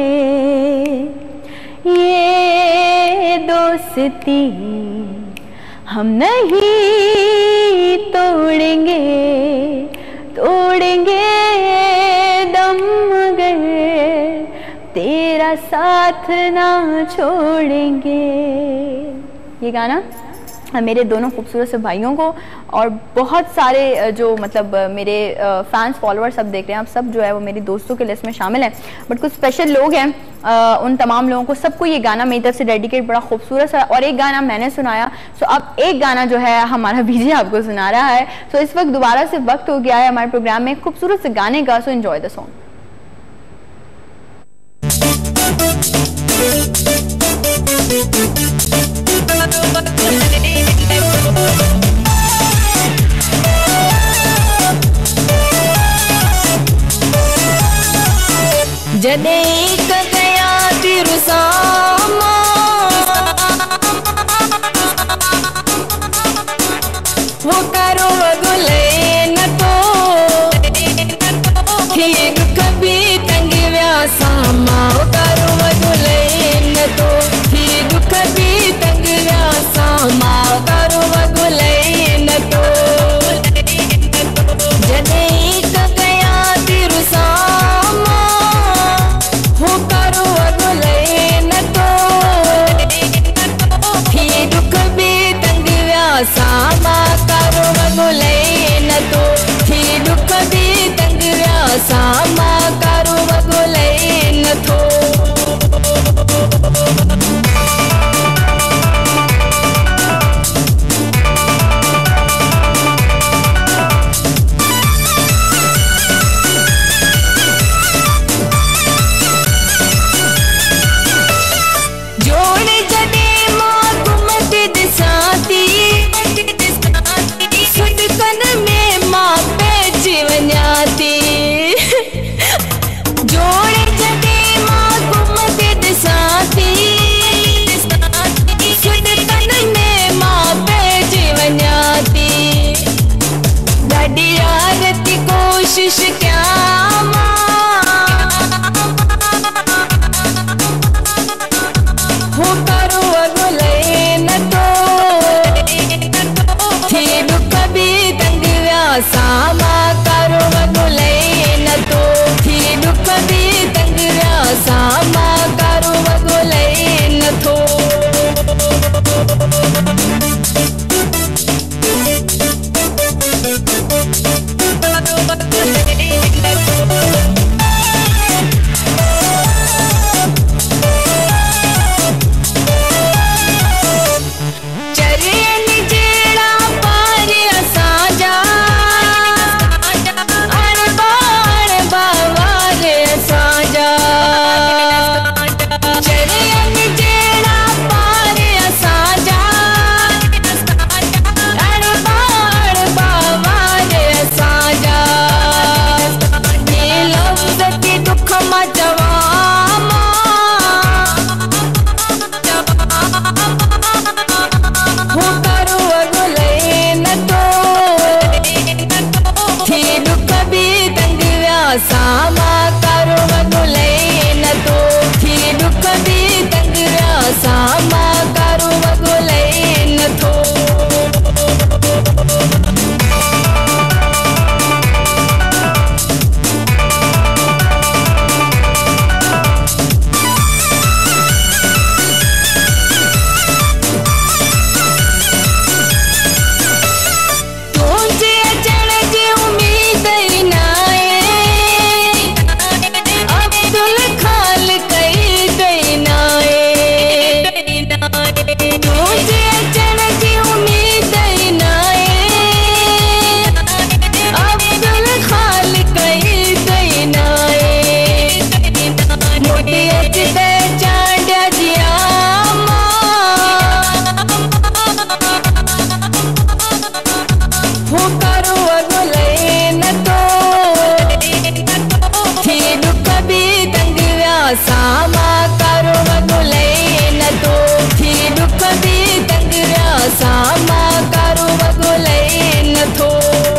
ये दोस्ती हम नहीं तोड़ेंगे, तोड़ेंगे दम मगर तेरा साथ ना छोड़ेंगे। ये गाना मेरे दोनों खूबसूरत से भाइयों को और बहुत सारे जो मतलब मेरे फैंस फॉलोअर्स सब देख रहे हैं, आप सब जो है वो मेरी दोस्तों के लिस्ट में शामिल हैं, बट कुछ स्पेशल लोग हैं, उन तमाम लोगों को सबको ये गाना मेरी तरफ से डेडिकेट, बड़ा खूबसूरत सा। और एक गाना मैंने सुनाया, सो अब एक गाना जो है हमारा बीजे आपको सुना रहा है। सो इस वक्त दोबारा से वक्त हो गया है हमारे प्रोग्राम में खूबसूरत से गाने का। So enjoy the song. जदे एक गया तिरुसामा, वो करो वगुले न तो ठीक कभी तंग व्यासामा। वो करो वगुले न तो ठीक कभी तंग व्यासामा। वो करो वगुले न तो जदे एक गया तिरुसामा, हो करो वगुले न तो न थो। कोशिश क्या हो करो अगले न तो थी दुख भी तंग व्यासा मां करो अगले न तो थी दुख भी तंग व्यासा मां करो अगले न थो। सामा करो वगुले न तो थी दुख भी तंग सामा करो वगुले न थो। सामा करो वगुले न तो थी दुख भी तंग सामा करो वगुले न थो।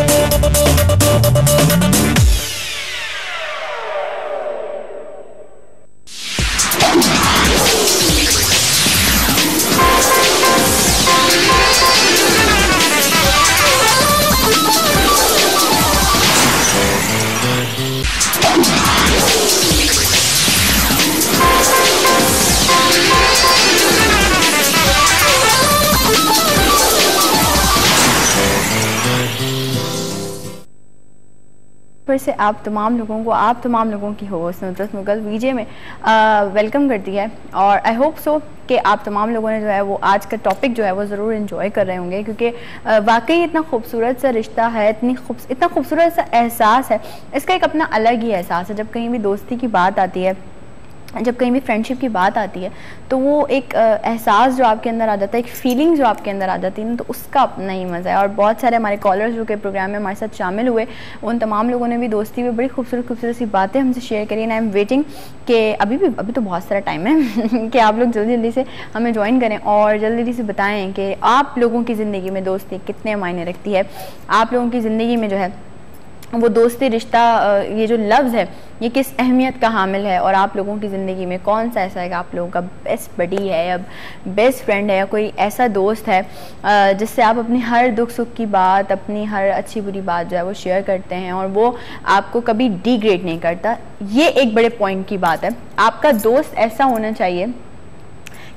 फिर से आप तमाम लोगों को आप तमाम लोगों की होस्ट नुसरत मुगल वीजे में वेलकम करती है और आई होप सो कि आप तमाम लोगों ने जो है वो आज का टॉपिक जो है वो ज़रूर एंजॉय कर रहे होंगे क्योंकि वाकई इतना खूबसूरत सा रिश्ता है, इतनी खूब इतना खूबसूरत सा एहसास है। इसका एक अपना अलग ही एहसास है। जब कहीं भी दोस्ती की बात आती है, जब कहीं भी फ्रेंडशिप की बात आती है तो वो एक एहसास जो आपके अंदर आ जाता है, एक फीलिंग जो आपके अंदर आ जाती है ना, तो उसका अपना ही मज़ा है। और बहुत सारे हमारे कॉलर्स जो के प्रोग्राम में हमारे साथ शामिल हुए, उन तमाम लोगों ने भी दोस्ती में बड़ी खूबसूरत खूबसूरत सी बातें हमसे शेयर करी। एंड आई एम वेटिंग कि अभी भी अभी तो बहुत सारा टाइम है कि आप लोग जल्दी जल्दी से हमें ज्वाइन करें और जल्दी जल्दी से बताएँ कि आप लोगों की ज़िंदगी में दोस्ती कितने मायने रखती है, आप लोगों की ज़िंदगी में जो है वो दोस्ती रिश्ता, ये जो लफ्ज़ है ये किस अहमियत का हामिल है और आप लोगों की ज़िंदगी में कौन सा ऐसा है कि आप लोगों का बेस्ट बडी है या बेस्ट फ्रेंड है या कोई ऐसा दोस्त है जिससे आप अपनी हर दुख सुख की बात, अपनी हर अच्छी बुरी बात जो है वो शेयर करते हैं और वो आपको कभी डिग्रेड नहीं करता। ये एक बड़े पॉइंट की बात है। आपका दोस्त ऐसा होना चाहिए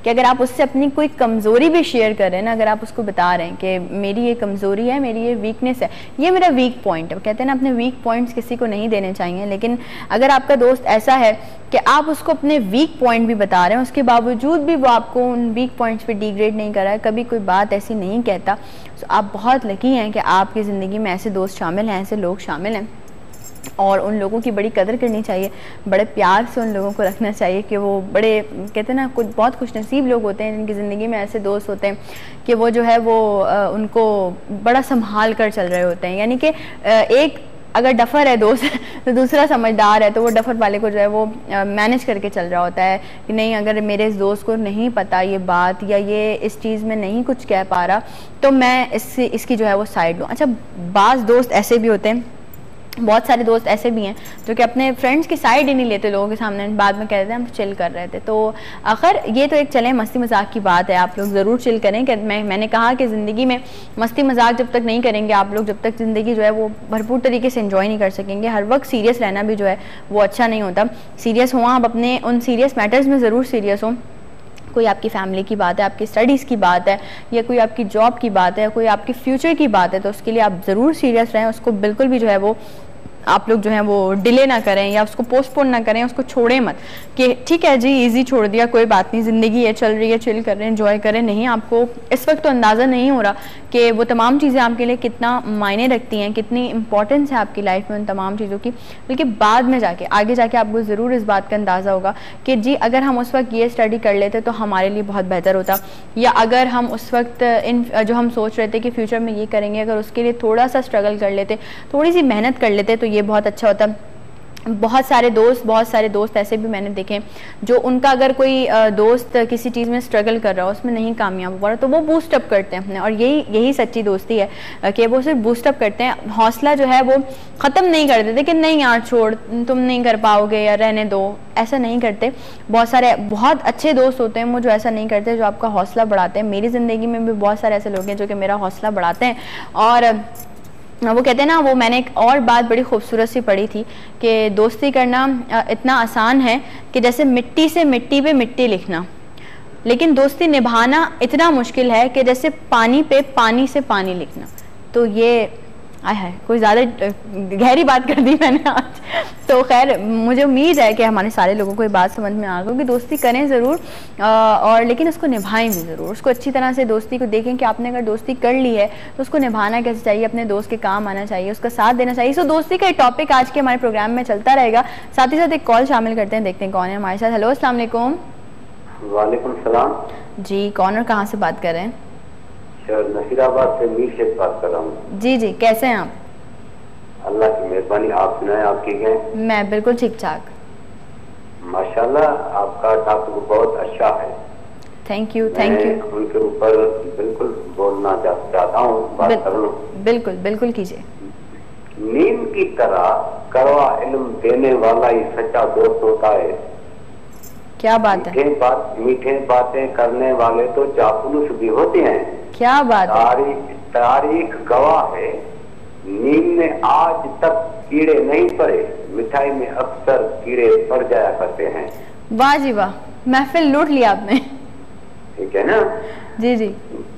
कि अगर आप उससे अपनी कोई कमज़ोरी भी शेयर कर रहे हैं ना, अगर आप उसको बता रहे हैं कि मेरी ये कमज़ोरी है, मेरी ये वीकनेस है, ये मेरा वीक पॉइंट है। कहते हैं ना अपने वीक पॉइंट्स किसी को नहीं देने चाहिए, लेकिन अगर आपका दोस्त ऐसा है कि आप उसको अपने वीक पॉइंट भी बता रहे हैं, उसके बावजूद भी वो आपको उन वीक पॉइंट्स पे डिग्रेड नहीं कर रहा है, कभी कोई बात ऐसी नहीं कहता, तो आप बहुत लकी हैं कि आपकी ज़िंदगी में ऐसे दोस्त शामिल हैं, ऐसे लोग शामिल हैं। और उन लोगों की बड़ी कदर करनी चाहिए, बड़े प्यार से उन लोगों को रखना चाहिए कि वो बड़े कहते हैं ना कुछ बहुत खुशनसीब लोग होते हैं जिनकी ज़िंदगी में ऐसे दोस्त होते हैं कि वो जो है वो आ, उनको बड़ा संभाल कर चल रहे होते हैं। यानी कि एक अगर डफ़र है दोस्त तो दूसरा समझदार है, तो वो डफ़र वाले को जो है वो मैनेज करके चल रहा होता है कि नहीं, अगर मेरे इस दोस्त को नहीं पता ये बात या ये इस चीज़ में नहीं कुछ कह पा रहा तो मैं इससे इसकी जो है वो साइड लूँ। अच्छा, बाज़ दोस्त ऐसे भी होते हैं, बहुत सारे दोस्त ऐसे भी हैं जो कि अपने फ्रेंड्स की साइड ही नहीं लेते लोगों के सामने, बाद में कहते हैं हम चिल कर रहे थे। तो आखिर ये तो एक चले मस्ती मजाक की बात है, आप लोग ज़रूर चिल करें। कि मैं मैंने कहा कि ज़िंदगी में मस्ती मजाक जब तक नहीं करेंगे आप लोग, जब तक ज़िंदगी जो है वो भरपूर तरीके से एंजॉय नहीं कर सकेंगे। हर वक्त सीरियस रहना भी जो है वो अच्छा नहीं होता। सीरियस हो आप अपने उन सीरियस मैटर्स में ज़रूर सीरियस हों, कोई आपकी फैमिली की बात है, आपकी स्टडीज़ की बात है, या कोई आपकी जॉब की बात है, कोई आपकी फ्यूचर की बात है, तो उसके लिए आप ज़रूर सीरियस रहें। उसको बिल्कुल भी जो है वो आप लोग जो है वो डिले ना करें या उसको पोस्टपोन ना करें, उसको छोड़ें मत कि ठीक है जी इजी छोड़ दिया, कोई बात नहीं, ज़िंदगी है, चल रही है, चिल कर रहे हैं, एंजॉय करें। नहीं, आपको इस वक्त तो अंदाज़ा नहीं हो रहा कि वो तमाम चीज़ें आपके लिए कितना मायने रखती हैं, कितनी इंपॉर्टेंस है आपकी लाइफ में उन तमाम चीज़ों की, बल्कि बाद में जाके आगे जाके आपको ज़रूर इस बात का अंदाज़ा होगा कि जी अगर हम उस वक्त ये स्टडी कर लेते तो हमारे लिए बहुत बेहतर होता, या अगर हम उस वक्त इन जो हम सोच रहे थे कि फ्यूचर में ये करेंगे, अगर उसके लिए थोड़ा सा स्ट्रगल कर लेते, थोड़ी सी मेहनत कर लेते तो ये बहुत अच्छा होता। बहुत सारे दोस्त बहुत सारे दोस्त ऐसे भी मैंने देखे जो उनका अगर कोई दोस्त किसी चीज़ में स्ट्रगल कर रहा हो, उसमें नहीं कामयाब हो रहा, तो वो बूस्ट अप करते हैं अपने, और यही यही सच्ची दोस्ती है कि वो सिर्फ बूस्ट अप करते हैं, हौसला जो है वो ख़त्म नहीं कर देते कि नहीं यार छोड़, तुम नहीं कर पाओगे या रहने दो, ऐसा नहीं करते। बहुत सारे बहुत अच्छे दोस्त होते हैं वो जो ऐसा नहीं करते, जो आपका हौसला बढ़ाते हैं। मेरी ज़िंदगी में भी बहुत सारे ऐसे लोग हैं जो कि मेरा हौसला बढ़ाते हैं। और वो कहते हैं ना, वो मैंने एक और बात बड़ी खूबसूरत सी पढ़ी थी कि दोस्ती करना इतना आसान है कि जैसे मिट्टी से मिट्टी पे मिट्टी लिखना, लेकिन दोस्ती निभाना इतना मुश्किल है कि जैसे पानी पे पानी से पानी लिखना। तो ये आय है कोई ज़्यादा गहरी बात कर दी मैंने आज। तो खैर मुझे उम्मीद है कि हमारे सारे लोगों को ये बात समझ में आ गई कि दोस्ती करें ज़रूर, और लेकिन उसको निभाएं भी ज़रूर। उसको अच्छी तरह से दोस्ती को देखें कि आपने अगर दोस्ती कर ली है तो उसको निभाना कैसे चाहिए, अपने दोस्त के काम आना चाहिए, उसका साथ देना चाहिए। सो दोस्ती का एक टॉपिक आज के हमारे प्रोग्राम में चलता रहेगा। साथ ही साथ एक कॉल शामिल करते हैं, देखते हैं कौन है हमारे साथ। हेलो, अस्सलाम वालेकुम। वालेकुम सलाम जी, कौन और कहाँ से बात कर रहे हैं? नसीराबाद से मीर शेख बात कर रहा हूँ। जी जी, कैसे हैं आप? अल्लाह की मेहरबानी, आप सुनाए, आप ठीक हैं? मैं बिल्कुल ठीक ठाक, माशाल्लाह। आपका टॉपिक बहुत अच्छा है। Thank you thank you. उनके ऊपर बिल्कुल बोलना चाहता हूँ, बात कर लूँ? बिल्कुल बिल्कुल कीजिए। नीम की तरह कड़वा इल्म देने वाला ही सच्चा दोस्त होता है। क्या बात है। मीठे बात मीठे बातें करने वाले तो चापलूस भी होते हैं। क्या बात है। तारीख तारीख गवाह है, नीम में आज तक कीड़े नहीं पड़े, मिठाई में अक्सर कीड़े पड़ जाया करते हैं। वाह जी वाह, महफिल लूट लिया आपने। ठीक है ना? जी जी।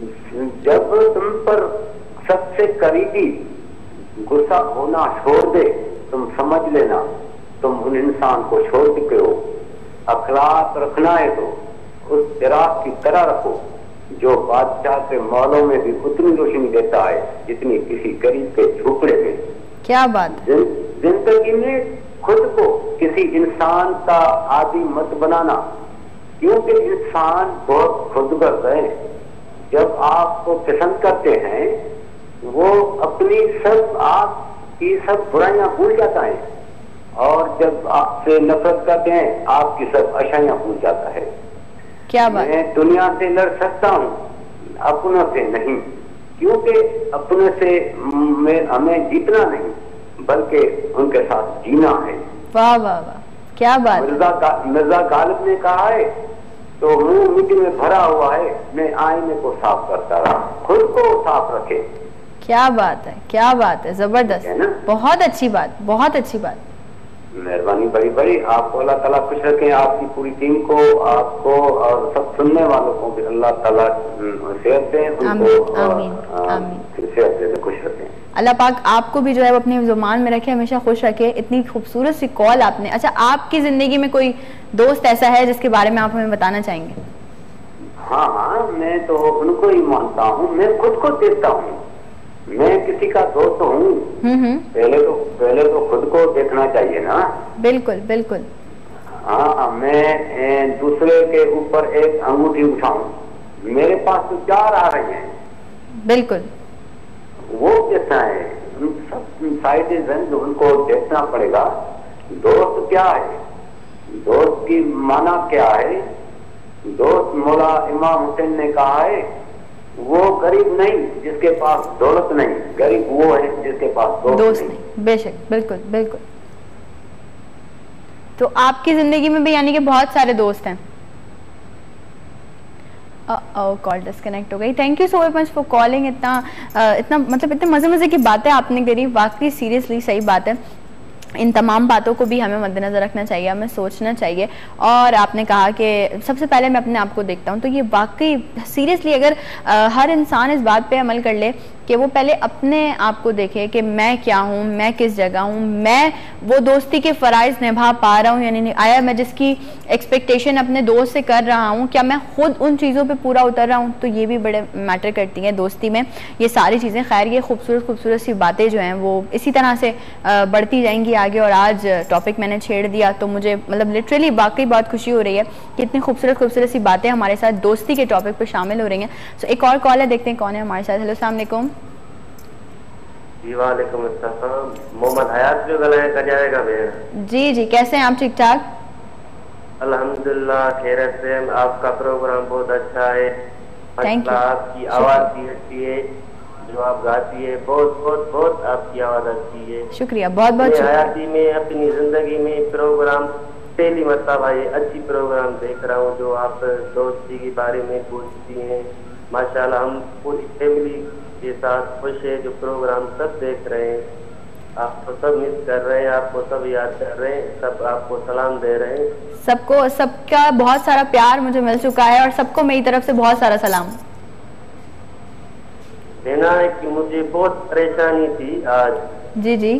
जब तुम पर सबसे करीबी गुस्सा होना छोड़ दे, तुम समझ लेना तुम उन इंसान को छोड़ चुके हो। अखलाक रखना है तो उस चिराग की तरह रखो जो बादशाह के मौलों में भी उतनी रोशनी देता है जितनी किसी गरीब के झोपड़े में। क्या बात। जिंदगी में खुद को किसी इंसान का आदी मत बनाना, क्योंकि इंसान बहुत खुदगर्ज है। जब आपको पसंद करते हैं वो अपनी सब आपकी सब बुराइयां भूल जाता है, और जब आपसे नफरत करते हैं आपकी सब अच्छाइयां भूल जाता है। क्या बात। मैं दुनिया से लड़ सकता हूँ, अपनों से नहीं, क्योंकि अपने से में हमें जीतना नहीं बल्कि उनके साथ जीना है। वाह वाह वाह, क्या बात। मिर्जा गा, मिर्जा गालिब ने कहा है तो मुंह मिट्टी में भरा हुआ है, मैं आईने को साफ करता रहा, खुद को साफ रखे। क्या बात है, क्या बात है, जबरदस्त, बहुत अच्छी बात, बहुत अच्छी बात। मेहरबानी बड़ी बड़ी। आपको अल्लाह ताला खुश रखें, आपकी पूरी टीम को, आपको और सब सुनने वालों को भी अल्लाह ताला सेहत दें, उनको सेहत दे, खुश रखें। अल्लाह पाक आपको भी जो है वो अपनी जुबान में रखे, हमेशा खुश रखे। इतनी खूबसूरत सी कॉल आपने। अच्छा, आपकी जिंदगी में कोई दोस्त ऐसा है जिसके बारे में आप हमें बताना चाहेंगे? हाँ हाँ, मैं तो उनको ही मानता हूँ, मैं खुद को देखता हूँ। मैं किसी का दोस्त हूँ, पहले तो पहले तो खुद को देखना चाहिए ना। बिल्कुल बिल्कुल। हाँ, मैं दूसरे के ऊपर एक अंगूठी उठाऊं, मेरे पास तो चार आ रहे हैं। बिल्कुल। वो कैसा है, सब साइडें हैं जो उनको देखना पड़ेगा। दोस्त क्या है, दोस्त की माना क्या है? दोस्त मौला इमाम हुसैन ने कहा है, वो गरीब नहीं जिसके पास दौलत नहीं, गरीब वो है जिसके पास दोस्त, दोस्त नहीं। नहीं। बेशक, बिल्कुल बिल्कुल। तो आपकी जिंदगी में भी यानी कि बहुत सारे दोस्त हैं। कॉल डिस्कनेक्ट हो गई। Thank you so much for calling. इतना इतना मतलब इतने मजे मजे की बातें आपने करी, वाकई सीरियसली सही बात है। इन तमाम बातों को भी हमें मद्देनजर रखना चाहिए, हमें सोचना चाहिए। और आपने कहा कि सबसे पहले मैं अपने आप को देखता हूँ, तो ये वाकई सीरियसली अगर आ, हर इंसान इस बात पे अमल कर ले कि वो पहले अपने आप को देखे कि मैं क्या हूँ, मैं किस जगह हूँ, मैं वो दोस्ती के फ़राइज़ निभा पा रहा हूँ यानी नहीं, आया मैं जिसकी एक्सपेक्टेशन अपने दोस्त से कर रहा हूँ, क्या मैं खुद उन चीज़ों पे पूरा उतर रहा हूँ? तो ये भी बड़े मैटर करती हैं दोस्ती में ये सारी चीज़ें। खैर, ये खूबसूरत खूबसूरत सी बातें जो हैं वो इसी तरह से बढ़ती जाएंगी आगे। और आज टॉपिक मैंने छेड़ दिया तो मुझे मतलब लिटरली वाकई बहुत खुशी हो रही है कि इतनी खूबसूरत खूबसूरत सी बातें हमारे साथ दोस्ती के टॉपिक पर शामिल हो रही हैं। सो एक और कॉल है, देखते हैं कौन है हमारे साथ। हेलो, अस्सलाम वालेकुम। वालेकुम अस्सलाम, मोहम्मद हयात जो गला का जाएगा भैया। जी जी, कैसे हैं आप? ठीक ठाक अल्हम्दुलिल्लाह, खैरियत से। आपका प्रोग्राम बहुत अच्छा है, आपकी आवाज भी अच्छी है, जो आप गाती है बहुत बहुत बहुत आपकी आवाज अच्छी है। शुक्रिया, बहुत बहुत शुक्रिया। हयाती में अपनी जिंदगी में प्रोग्राम पहली मरतबा ये अच्छी प्रोग्राम देख रहा हूँ जो आप दोस्ती के बारे में पूछती हैं। माशाल्लाह, हम पूरी फैमिली के साथ खुश है, जो प्रोग्राम सब देख रहे हैं। आपको सब मिस कर रहे हैं, आपको सब याद कर रहे हैं, सब आपको सलाम दे रहे हैं। सबको सबका बहुत सारा प्यार मुझे मिल चुका है और सबको मेरी तरफ से बहुत सारा सलाम। देना है कि मुझे बहुत परेशानी थी आज। जी जी,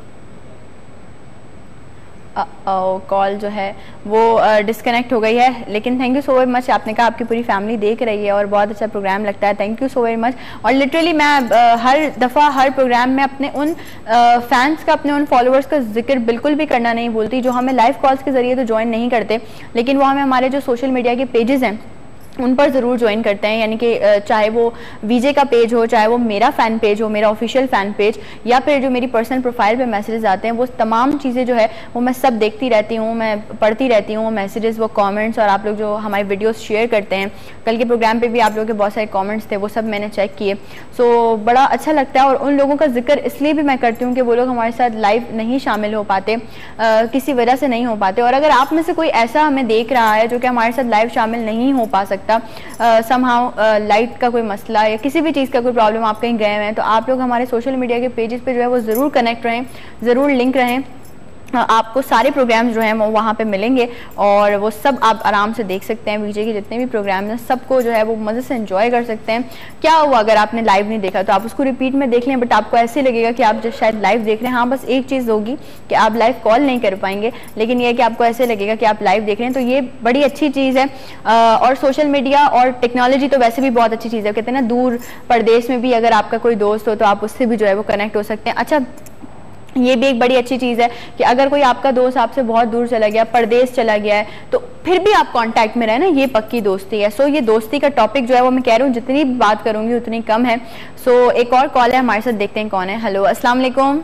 कॉल जो है वो डिस्कनेक्ट हो गई है, लेकिन thank you so very much. आपने कहा आपकी पूरी फैमिली देख रही है और बहुत अच्छा प्रोग्राम लगता है, thank you so very much. और लिटरली मैं आ, हर दफ़ा हर प्रोग्राम में अपने उन फैंस का, अपने उन फॉलोअर्स का जिक्र बिल्कुल भी करना नहीं भूलती जो हमें लाइव कॉल्स के ज़रिए तो ज्वाइन नहीं करते, लेकिन वो हमें हमारे जो सोशल मीडिया के पेजेस हैं उन पर ज़रूर ज्वाइन करते हैं। यानी कि चाहे वो वीजे का पेज हो, चाहे वो मेरा फ़ैन पेज हो, मेरा ऑफिशियल फ़ैन पेज, या फिर जो मेरी पर्सनल प्रोफाइल पे मैसेजेस आते हैं, वो तमाम चीज़ें जो है वो मैं सब देखती रहती हूँ, मैं पढ़ती रहती हूँ, मैसेजेस, वो कमेंट्स, और आप लोग जो हमारी वीडियोस शेयर करते हैं। कल के प्रोग्राम पे भी आप लोगों के बहुत सारे कमेंट्स थे, वो सब मैंने चेक किए। सो बड़ा अच्छा लगता है। और उन लोगों का जिक्र इसलिए भी मैं करती हूँ कि वो लोग हमारे साथ लाइव नहीं शामिल हो पाते, आ, किसी वजह से नहीं हो पाते। और अगर आप में से कोई ऐसा हमें देख रहा है जो कि हमारे साथ लाइव शामिल नहीं हो पा सकता, समहाउ लाइट का कोई मसला या किसी भी चीज़ का कोई प्रॉब्लम, आप कहीं गए हुए हैं, तो आप लोग हमारे सोशल मीडिया के पेजेस पे जो है वो ज़रूर कनेक्ट रहें, ज़रूर लिंक रहें। आपको सारे प्रोग्राम्स जो हैं वो वहाँ पे मिलेंगे और वो सब आप आराम से देख सकते हैं। वीजे के जितने भी प्रोग्राम हैं सबको जो है वो मज़े से एंजॉय कर सकते हैं। क्या हुआ अगर आपने लाइव नहीं देखा तो आप उसको रिपीट में देख लें, बट आपको ऐसे लगेगा कि आप जब शायद लाइव देख रहे हैं। हाँ, बस एक चीज़ होगी कि आप लाइव कॉल नहीं कर पाएंगे, लेकिन ये कि आपको ऐसे लगेगा कि आप लाइव देख रहे हैं, तो ये बड़ी अच्छी चीज़ है। और सोशल मीडिया और टेक्नोलॉजी तो वैसे भी बहुत अच्छी चीज़ है। कहते हैं ना, दूर परदेश में भी अगर आपका कोई दोस्त हो तो आप उससे भी जो है वो कनेक्ट हो सकते हैं। अच्छा, ये भी एक बड़ी अच्छी चीज़ है कि अगर कोई आपका दोस्त आपसे बहुत दूर चला गया, परदेश चला गया है, तो फिर भी आप कांटेक्ट में रहे ना, ये पक्की दोस्ती है। सो ये दोस्ती का टॉपिक जो है वो मैं कह रही हूँ जितनी बात करूँगी उतनी कम है। सो एक और कॉल है हमारे साथ, देखते हैं कौन है। हेलो, अस्सलाम वालेकुम।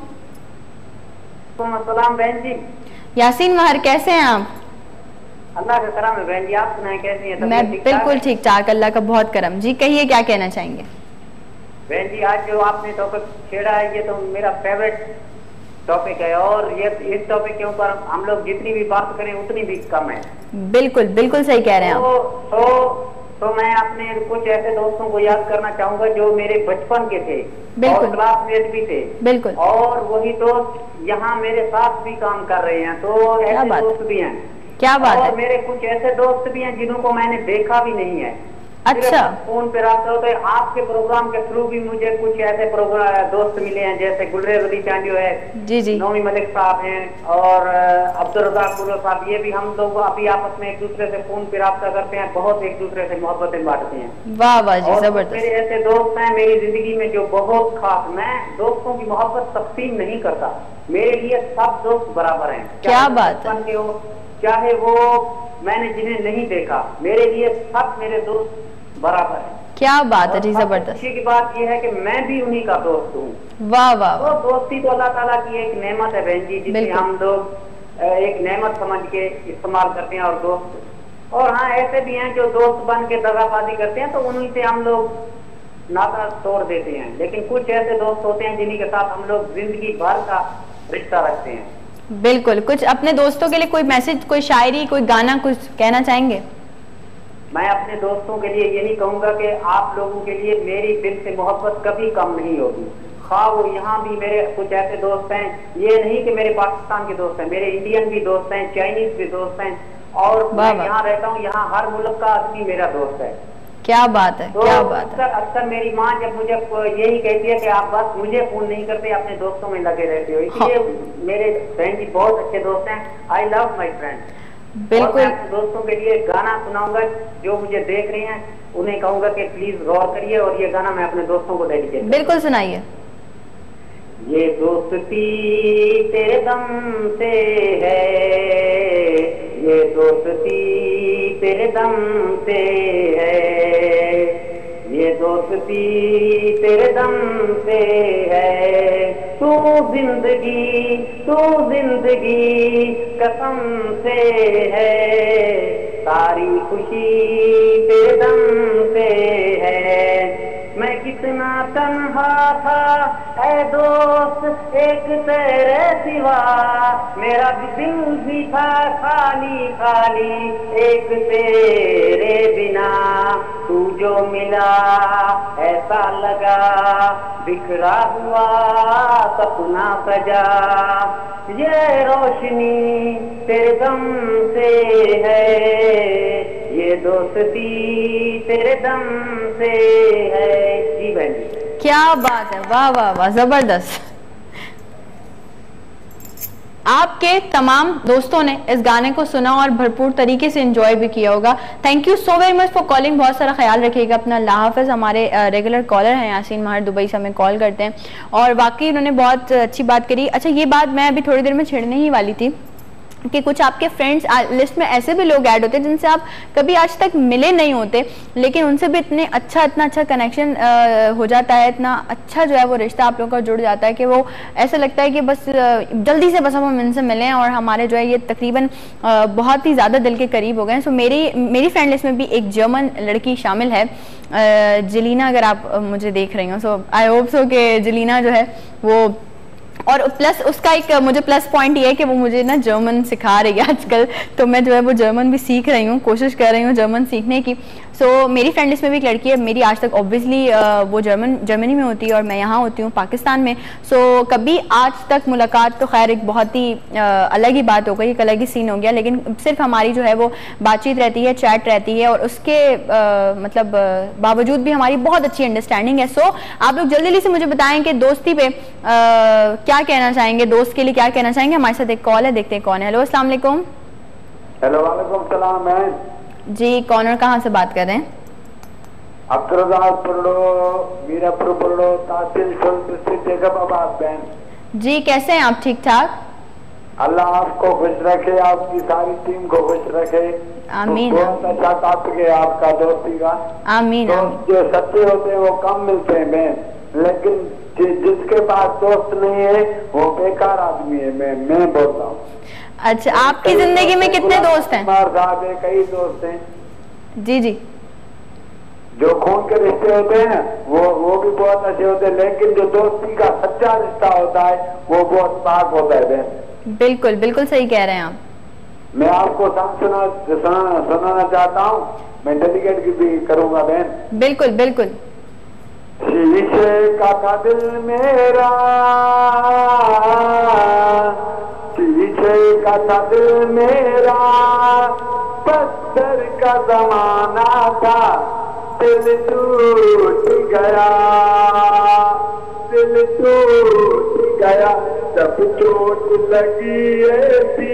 बहन जी, यासीन महर, कैसे हैं आप? अल्लाह का करम है बहन जी, आप सुनाएं कैसी हैं? मैं बिल्कुल ठीक ठाक, अल्लाह का बहुत करम। जी कहिए, क्या कहना चाहेंगे? बहन जी, आज जो आपने टॉपिक छेड़ा है ये तो मेरा फेवरेट टॉपिक है, और ये इस टॉपिक के ऊपर हम लोग जितनी भी बात करें उतनी भी कम है। बिल्कुल बिल्कुल सही कह रहे हैं आप। तो, तो तो मैं अपने कुछ ऐसे दोस्तों को याद करना चाहूंगा जो मेरे बचपन के थे और क्लासमेट भी थे। बिल्कुल। और वही दोस्त यहाँ मेरे साथ भी काम कर रहे हैं, तो ऐसे दोस्त भी हैं। क्या बात है। और मेरे कुछ ऐसे दोस्त भी हैं जिनको मैंने देखा भी नहीं है। अच्छा। फोन पे रखते होते। आपके प्रोग्राम के थ्रू भी मुझे कुछ ऐसे प्रोग्राम दोस्त मिले हैं, जैसे गुलरेज अली चांडियो है, जी जी, नौमी मलिक साहब हैं और अब्दुल रज़ाक गुलो साहब। ये भी हम लोग अभी आपस में एक दूसरे से फोन पे रब्ता करते हैं, बहुत एक दूसरे से मोहब्बतें बांटते हैं। वाह वाह जी, जबरदस्त। मेरे ऐसे दोस्त हैं मेरी जिंदगी में जो बहुत खास। मैं दोस्तों की मोहब्बत तकसीम नहीं करता, मेरे लिए सब दोस्त बराबर हैं। क्या बात है। चाहे वो मैंने जिन्हें नहीं देखा, मेरे लिए सब मेरे दोस्त बराबर है। क्या बात है जी, जबरदस्त। अच्छी की बात यह है कि मैं भी उन्हीं का दोस्त हूँ। वाह वाह। तो दोस्ती तो अल्लाह ताला की एक नेमत है बहन जी, जिसे हम लोग एक नेमत समझ के इस्तेमाल करते हैं। और दोस्त और हाँ ऐसे भी हैं जो दोस्त बन के दगाबाजी करते हैं, तो उन्हीं से हम लोग नाता तोड़ देते हैं। लेकिन कुछ ऐसे दोस्त होते हैं जिन्हीं के साथ हम लोग जिंदगी भर का रिश्ता रखते हैं। बिल्कुल। कुछ अपने दोस्तों के लिए कोई मैसेज, कोई शायरी, कोई गाना कुछ कहना चाहेंगे? मैं अपने दोस्तों के लिए यही कहूंगा कि आप लोगों के लिए मेरी दिल से मोहब्बत कभी कम नहीं होगी। खा वो यहाँ भी मेरे कुछ ऐसे दोस्त हैं, ये नहीं कि मेरे पाकिस्तान के दोस्त हैं, मेरे इंडियन भी दोस्त हैं, चाइनीज भी दोस्त हैं, और मैं यहाँ रहता हूँ, यहाँ हर मुल्क का आदमी मेरा दोस्त है। क्या बात है, तो क्या बात है। अक्सर मेरी माँ जब मुझे यही कहती है कि आप बस मुझे फोन नहीं करते, अपने दोस्तों में लगे रहते हो, इसलिए हाँ। मेरे फ्रेंड जी बहुत अच्छे दोस्त हैं। I love my friend. बिल्कुल। मैं अपने दोस्तों के लिए गाना सुनाऊंगा, जो मुझे देख रहे हैं उन्हें कहूंगा कि प्लीज गौर करिए, और ये गाना मैं अपने दोस्तों को डेडिकेट। बिल्कुल सुनाइए। ये दोस्ती तेरे दम से है, ये दोस्ती तेरे दम से है, ये दोस्ती तेरे दम से है। तू जिंदगी तू जिंदगी कसम से है, सारी खुशी तेरे दम से है। मैं कितना तन्हा था ऐ दोस्त एक तेरे सिवा, मेरा भी दिल भी था खाली खाली एक तेरे बिना। तू जो मिला ऐसा लगा बिखरा हुआ सपना सजा, ये रोशनी तेरे दम से है, ये दोस्ती तेरे दम से है। जी बहन, क्या बात है, वाह वाह वाह, जबरदस्त। आपके तमाम दोस्तों ने इस गाने को सुना और भरपूर तरीके से एंजॉय भी किया होगा। Thank you so very much for calling. बहुत सारा ख्याल रखिएगा अपना। अल्लाह हाफ़िज़। हमारे रेगुलर कॉलर हैं यासीन माहर, दुबई से हमें कॉल करते हैं, और वाकई उन्होंने बहुत अच्छी बात करी। अच्छा, ये बात मैं अभी थोड़ी देर में छेड़ने ही वाली थी कि कुछ आपके फ्रेंड्स लिस्ट में ऐसे भी लोग ऐड होते हैं जिनसे आप कभी आज तक मिले नहीं होते, लेकिन उनसे भी इतने अच्छा इतना अच्छा कनेक्शन हो जाता है, इतना अच्छा जो है वो रिश्ता आप लोगों का जुड़ जाता है कि वो ऐसा लगता है कि बस जल्दी से बस हम इनसे मिलें, और हमारे जो है ये तकरीबन बहुत ही ज़्यादा दिल के करीब हो गए हैं। सो मेरी मेरी फ्रेंड लिस्ट में भी एक जर्मन लड़की शामिल है, जलीना, अगर आप मुझे देख रही हो। सो आई होप सो कि जलीना जो है वो, और प्लस उसका एक मुझे प्लस पॉइंट ये है कि वो मुझे ना जर्मन सिखा रही है आजकल, तो मैं जो है वो जर्मन भी सीख रही हूँ, कोशिश कर रही हूँ जर्मन सीखने की। सो so, मेरी फ्रेंड लिस्ट में भी एक लड़की है मेरी, आज तक ऑब्वियसली वो जर्मन जर्मनी में होती है और मैं यहाँ होती हूँ पाकिस्तान में। सो so, कभी आज तक मुलाकात तो खैर एक बहुत ही आ, अलग ही बात हो गई, एक अलग ही सीन हो गया, लेकिन सिर्फ हमारी जो है वो बातचीत रहती है, चैट रहती है, और उसके आ, मतलब आ, बावजूद भी हमारी बहुत अच्छी अंडरस्टैंडिंग है। सो so, आप लोग जल्दी जल्दी से मुझे बताएं कि दोस्ती पे आ, क्या कहना चाहेंगे, दोस्त के लिए क्या कहना चाहेंगे। हमारे साथ एक कॉल है, देखते हैं कौन है। हेलो, अस्सलाम वालेकुम। हेलो, वालेकुम सलाम। मैं जी, कौन और कहाँ से बात कर रहे हैं? अब्दुल रज़ाक पुरलो, मीरापुर पुरलो, तहसील जैकबाबाद। बहन जी, कैसे हैं आप? ठीक ठाक, अल्लाह आपको खुश रखे, आपकी सारी टीम को खुश रखे। आमीन। बहुत अच्छा टॉपिक है आपका दोस्ती का। आमीन। दोस्त जो सच्चे होते हैं वो कम मिलते हैं बहन, लेकिन जिसके पास दोस्त नहीं है वो बेकार आदमी है। मैं मैं बोलता हूँ। अच्छा, आपकी जिंदगी में कितने दोस्त हैं? साहब है, कई दोस्त हैं। जी जी। जो खून के रिश्ते होते हैं वो वो भी बहुत अच्छे होते हैं, लेकिन जो दोस्ती का सच्चा रिश्ता होता है वो बहुत पाक होता है बहन। बिल्कुल बिल्कुल सही कह रहे हैं आप। मैं आपको सॉन्ग सुना सुना- सुनाना चाहता हूँ। मैं डेडिकेट की भी करूंगा बहन। बिल्कुल बिल्कुल। शीशे का था दिल मेरा, शीशे का था दिल मेरा, पत्थर का जमाना था, दिल टूट गया, दिल टूट गया, जब चोट लगी ऐसी,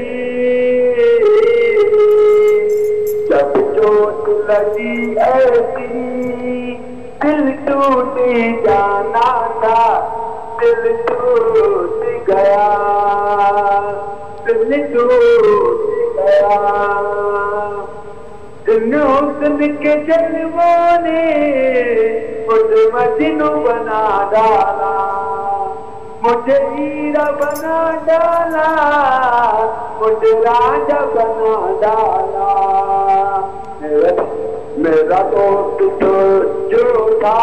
जब चोट लगी ऐसी, दिल टूट जाना था, दिल टूट गया, दिल टूट गया। इन हुस्न के जलवों ने मुझे मजनू बना डाला, मुझे हीरा बना डाला, मुझे राजा बना डाला। मेरा मेरा दोस्त तो जो था,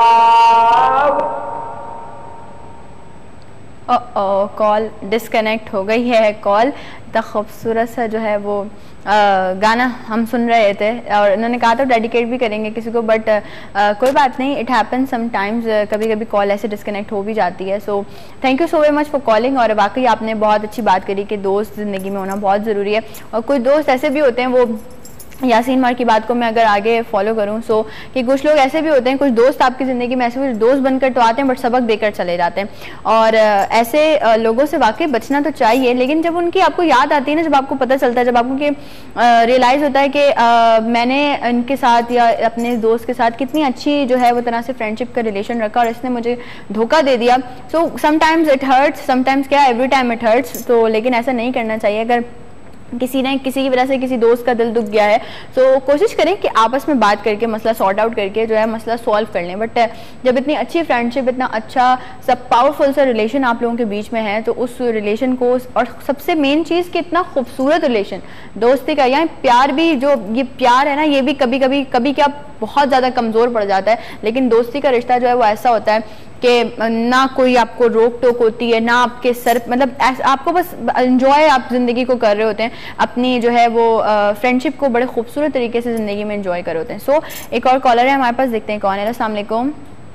ओ कॉल डिस्कनेक्ट हो गई है। कॉल इतना खूबसूरत सा जो है वो आ, गाना हम सुन रहे थे और उन्होंने कहा था डेडिकेट भी करेंगे किसी को, बट कोई बात नहीं, इट हैपन समटाइम्स, कभी कभी कॉल ऐसे डिस्कनेक्ट हो भी जाती है। So thank you so very much for calling. और वाकई आपने बहुत अच्छी बात करी कि दोस्त ज़िंदगी में होना बहुत ज़रूरी है। और कुछ दोस्त ऐसे भी होते हैं, वो यासीन मार की बात को मैं अगर आगे फॉलो करूं सो कि कुछ लोग ऐसे भी होते हैं, कुछ दोस्त आपकी ज़िंदगी में ऐसे कुछ दोस्त बनकर तो आते हैं बट सबक देकर चले जाते हैं। और ऐसे लोगों से वाकई बचना तो चाहिए, लेकिन जब उनकी आपको याद आती है ना, जब आपको पता चलता है, जब आपको कि रियलाइज़ होता है कि मैंने इनके साथ या अपने दोस्त के साथ कितनी अच्छी जो है वो तरह से फ्रेंडशिप का रिलेशन रखा और इसने मुझे धोखा दे दिया। So sometimes it hurts, sometimes क्या एवरी टाइम इट हर्ट्स। तो लेकिन ऐसा नहीं करना चाहिए। अगर किसी ने किसी की वजह से किसी दोस्त का दिल दुख गया है तो कोशिश करें कि आपस में बात करके मसला सॉर्ट आउट करके जो है मसला सॉल्व कर लें। बट जब इतनी अच्छी फ्रेंडशिप, इतना अच्छा सब पावरफुल सा रिलेशन आप लोगों के बीच में है, तो उस रिलेशन को, और सबसे मेन चीज़ कि इतना खूबसूरत रिलेशन दोस्ती का, या प्यार भी, जो ये प्यार है ना, ये भी कभी कभी कभी क्या बहुत ज़्यादा कमज़ोर पड़ जाता है। लेकिन दोस्ती का रिश्ता जो है वो ऐसा होता है कि ना कोई आपको रोक टोक होती है, ना आपके सर, मतलब आपको बस एंजॉय आप ज़िंदगी को कर रहे होते हैं, अपनी जो है वो फ्रेंडशिप को बड़े खूबसूरत तरीके से ज़िंदगी में एंजॉय कर रहे होते हैं। सो so, एक और कॉलर है हमारे पास, देखते हैं कौन है। अस्सलाम वालेकुम।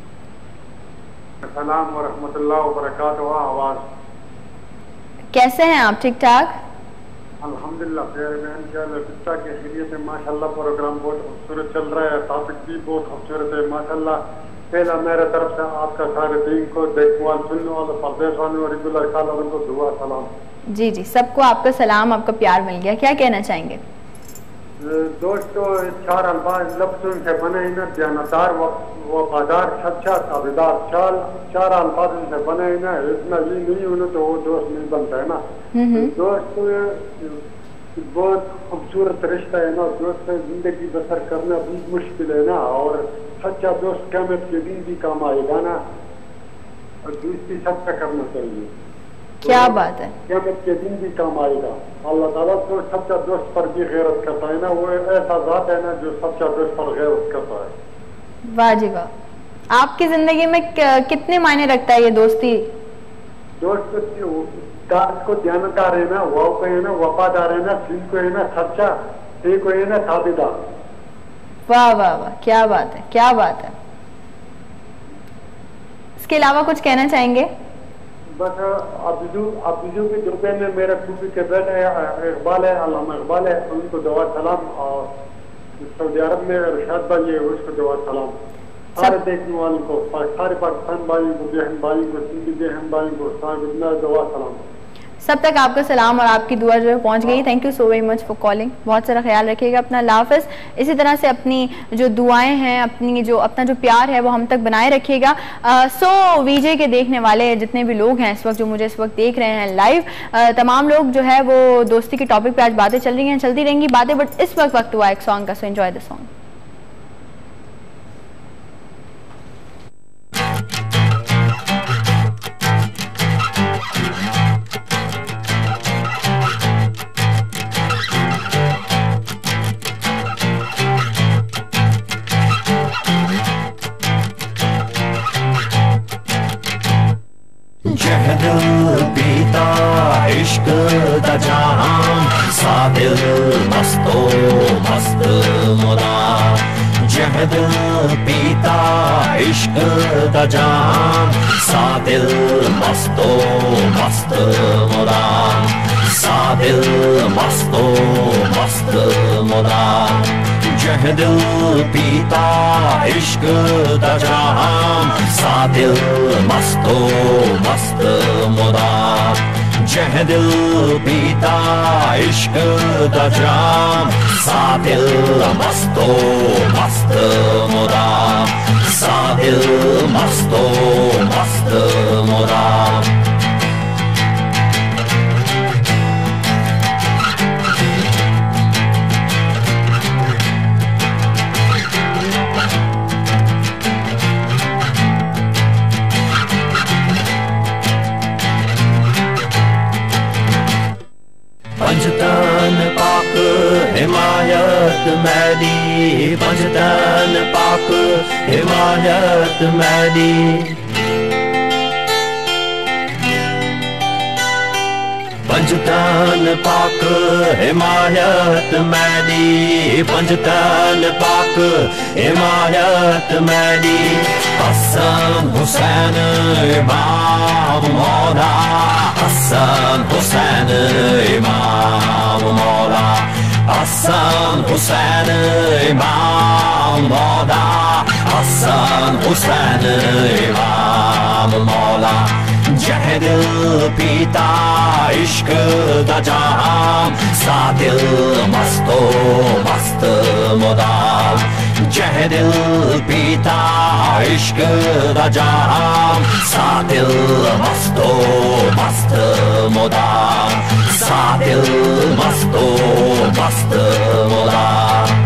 अस्सलाम व रहमतुल्लाह व बरकातहू। आवाज़ कैसे हैं आप? ठीक ठाक अल्हम्दुलिल्लाह। प्यारे बहन क्या के खैरियत है माशाल्लाह। प्रोग्राम बहुत खूबसूरत चल रहा है, टॉपिक भी बहुत खूबसूरत है माशाल्लाह। पहला मेरे तरफ से आपका सारे दिन को देखने वाले, सुनने वाले, परदेश वाले और रेगुलर कॉलर को दुआ सलाम। जी जी, सबको आपका सलाम, आपका प्यार मिल गया। क्या कहना चाहेंगे? दोस्तों, चार अल्फाज लफ्जों से बने न, जानदार, वफादार, सच्चा, ताबेदार, चार चार अल्फाज से बने न, इतना ये नहीं होना तो वो दोस्त नहीं बनता है ना। दोस्त बहुत खूबसूरत रिश्ता है ना। दोस्त से जिंदगी बसर करना बहुत मुश्किल है ना, और सच्चा दोस्त क़यामत के दिन भी काम आएगा ना, और दोस्ती सच्चा करना चाहिए। क्या बात है, क़यामत के दिन भी काम आएगा। अल्लाह ताला तो सच्चा दोस्त पर भी गैरत करता है ना, वो ऐसा ज़ात है ना जो सच्चा दोस्त पर गैरत करता है। वाह जी वाह। आपकी जिंदगी में कितने मायने रखता है ये दोस्ती? दोस्त को जानकार है ना, वो को है ना, वफादार है ना, सिंह को है ना, सच्चा, एक को है ना, ताबेदार। वाह वाह वाह, क्या बात है, क्या बात है। इसके अलावा कुछ कहना चाहेंगे? बस अब्दू अब्दू के दुबे में मेरा खूबी के बेटा है इकबाल है, अल्लामा इकबाल है, उनको दुआ सलाम। और सऊदी अरब में इरशाद भाई है, उसको दुआ सलाम। सारे देखने वालों को, सारे पाकिस्तान भाई को, बहन भाई को, सिंधी बहन भाई को, सारे दुआ सलाम। सब तक आपका सलाम और आपकी दुआ जो है पहुंच गई। Thank you so very much for calling. बहुत सारा ख्याल रखिएगा अपना। अल्लाह हाफ़िज़। इसी तरह से अपनी जो दुआएं हैं, अपनी जो अपना जो प्यार है वो हम तक बनाए रखिएगा। सो वीजे के देखने वाले जितने भी लोग हैं इस वक्त, जो मुझे इस वक्त देख रहे हैं लाइव, आ, तमाम लोग जो है वो दोस्ती के टॉपिक पर आज बातें चल रही हैं, चलती रहेंगी बातें, बट इस वक्त वक्त हुआ एक सॉन्ग का। So enjoy the song. जहर पीता इश्क दा जहां, साबिर जह दिल पीता इश्क दा जाम, सा दिल मस्तो मस्त मुराम, सा दिल मस्तो मस्त मुराम। जह दिल पीता इश्क दा जाम, सा दिल मस्तो मस्त मुराम। जह दिल पीता इश्क दा जाम, सा दिल मस्तो मस्त मुराम, सा दिल मस्तो मस्त मुराम। पंजतन पाक हिमायत मैदी, पंजतन पाक हिमायत मैदी। पंजतन पाक हिमायत मैदी, पंजतन पाक हिमायत मैदी। हसन हुसैन इमाम मौला, हसन हुसैन इमाम मौला, हसन हुसैन इमाम मौला, हसन हुसैन इमाम मौला। जह दिल पीता इश्क दा जाम, सा दिल मस्तो मस्त मुदाम। जह दिल पीता इश्क दा जाम, सा दिल मस्तो मस्त मुदाम, सा दिल मस्तो मस्त मुदाम।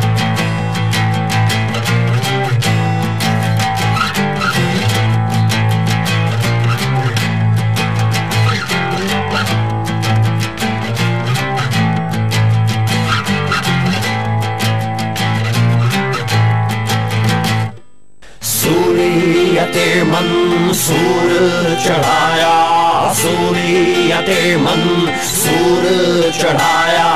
सूरियते मंसूर चढ़ाया, सूरियते मंसूर चढ़ाया।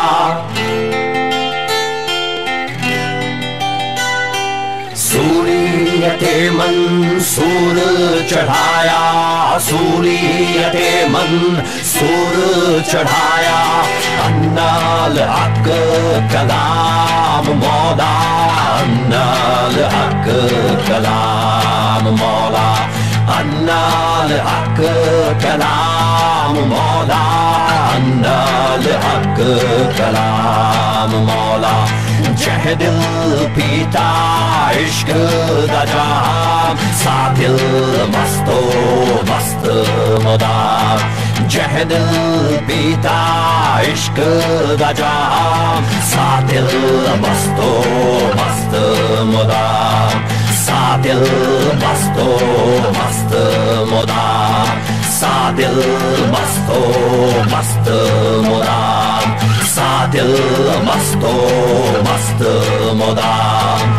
सूरियते मंसूर चढ़ाया, सूरियते मंसूर चढ़ाया। अन्नाल हक कलाम मौला, अन्नाल हक कलाम मौला, अन्नाल हक कलाम मौला, अन्नाल हक कलाम मौला। जह दिल पीता इश्क दा जाम, सा दिल मस्तो मस्त मुदाम। जह दिल पीता इश्क दा जाम, सा दिल मस्तो मस्त मुदाम, सा दिल मस्तो मस्त मुदाम, सा दिल मस्तो मस्त मुदाम, सा दिल मस्तो मस्त मुदाम।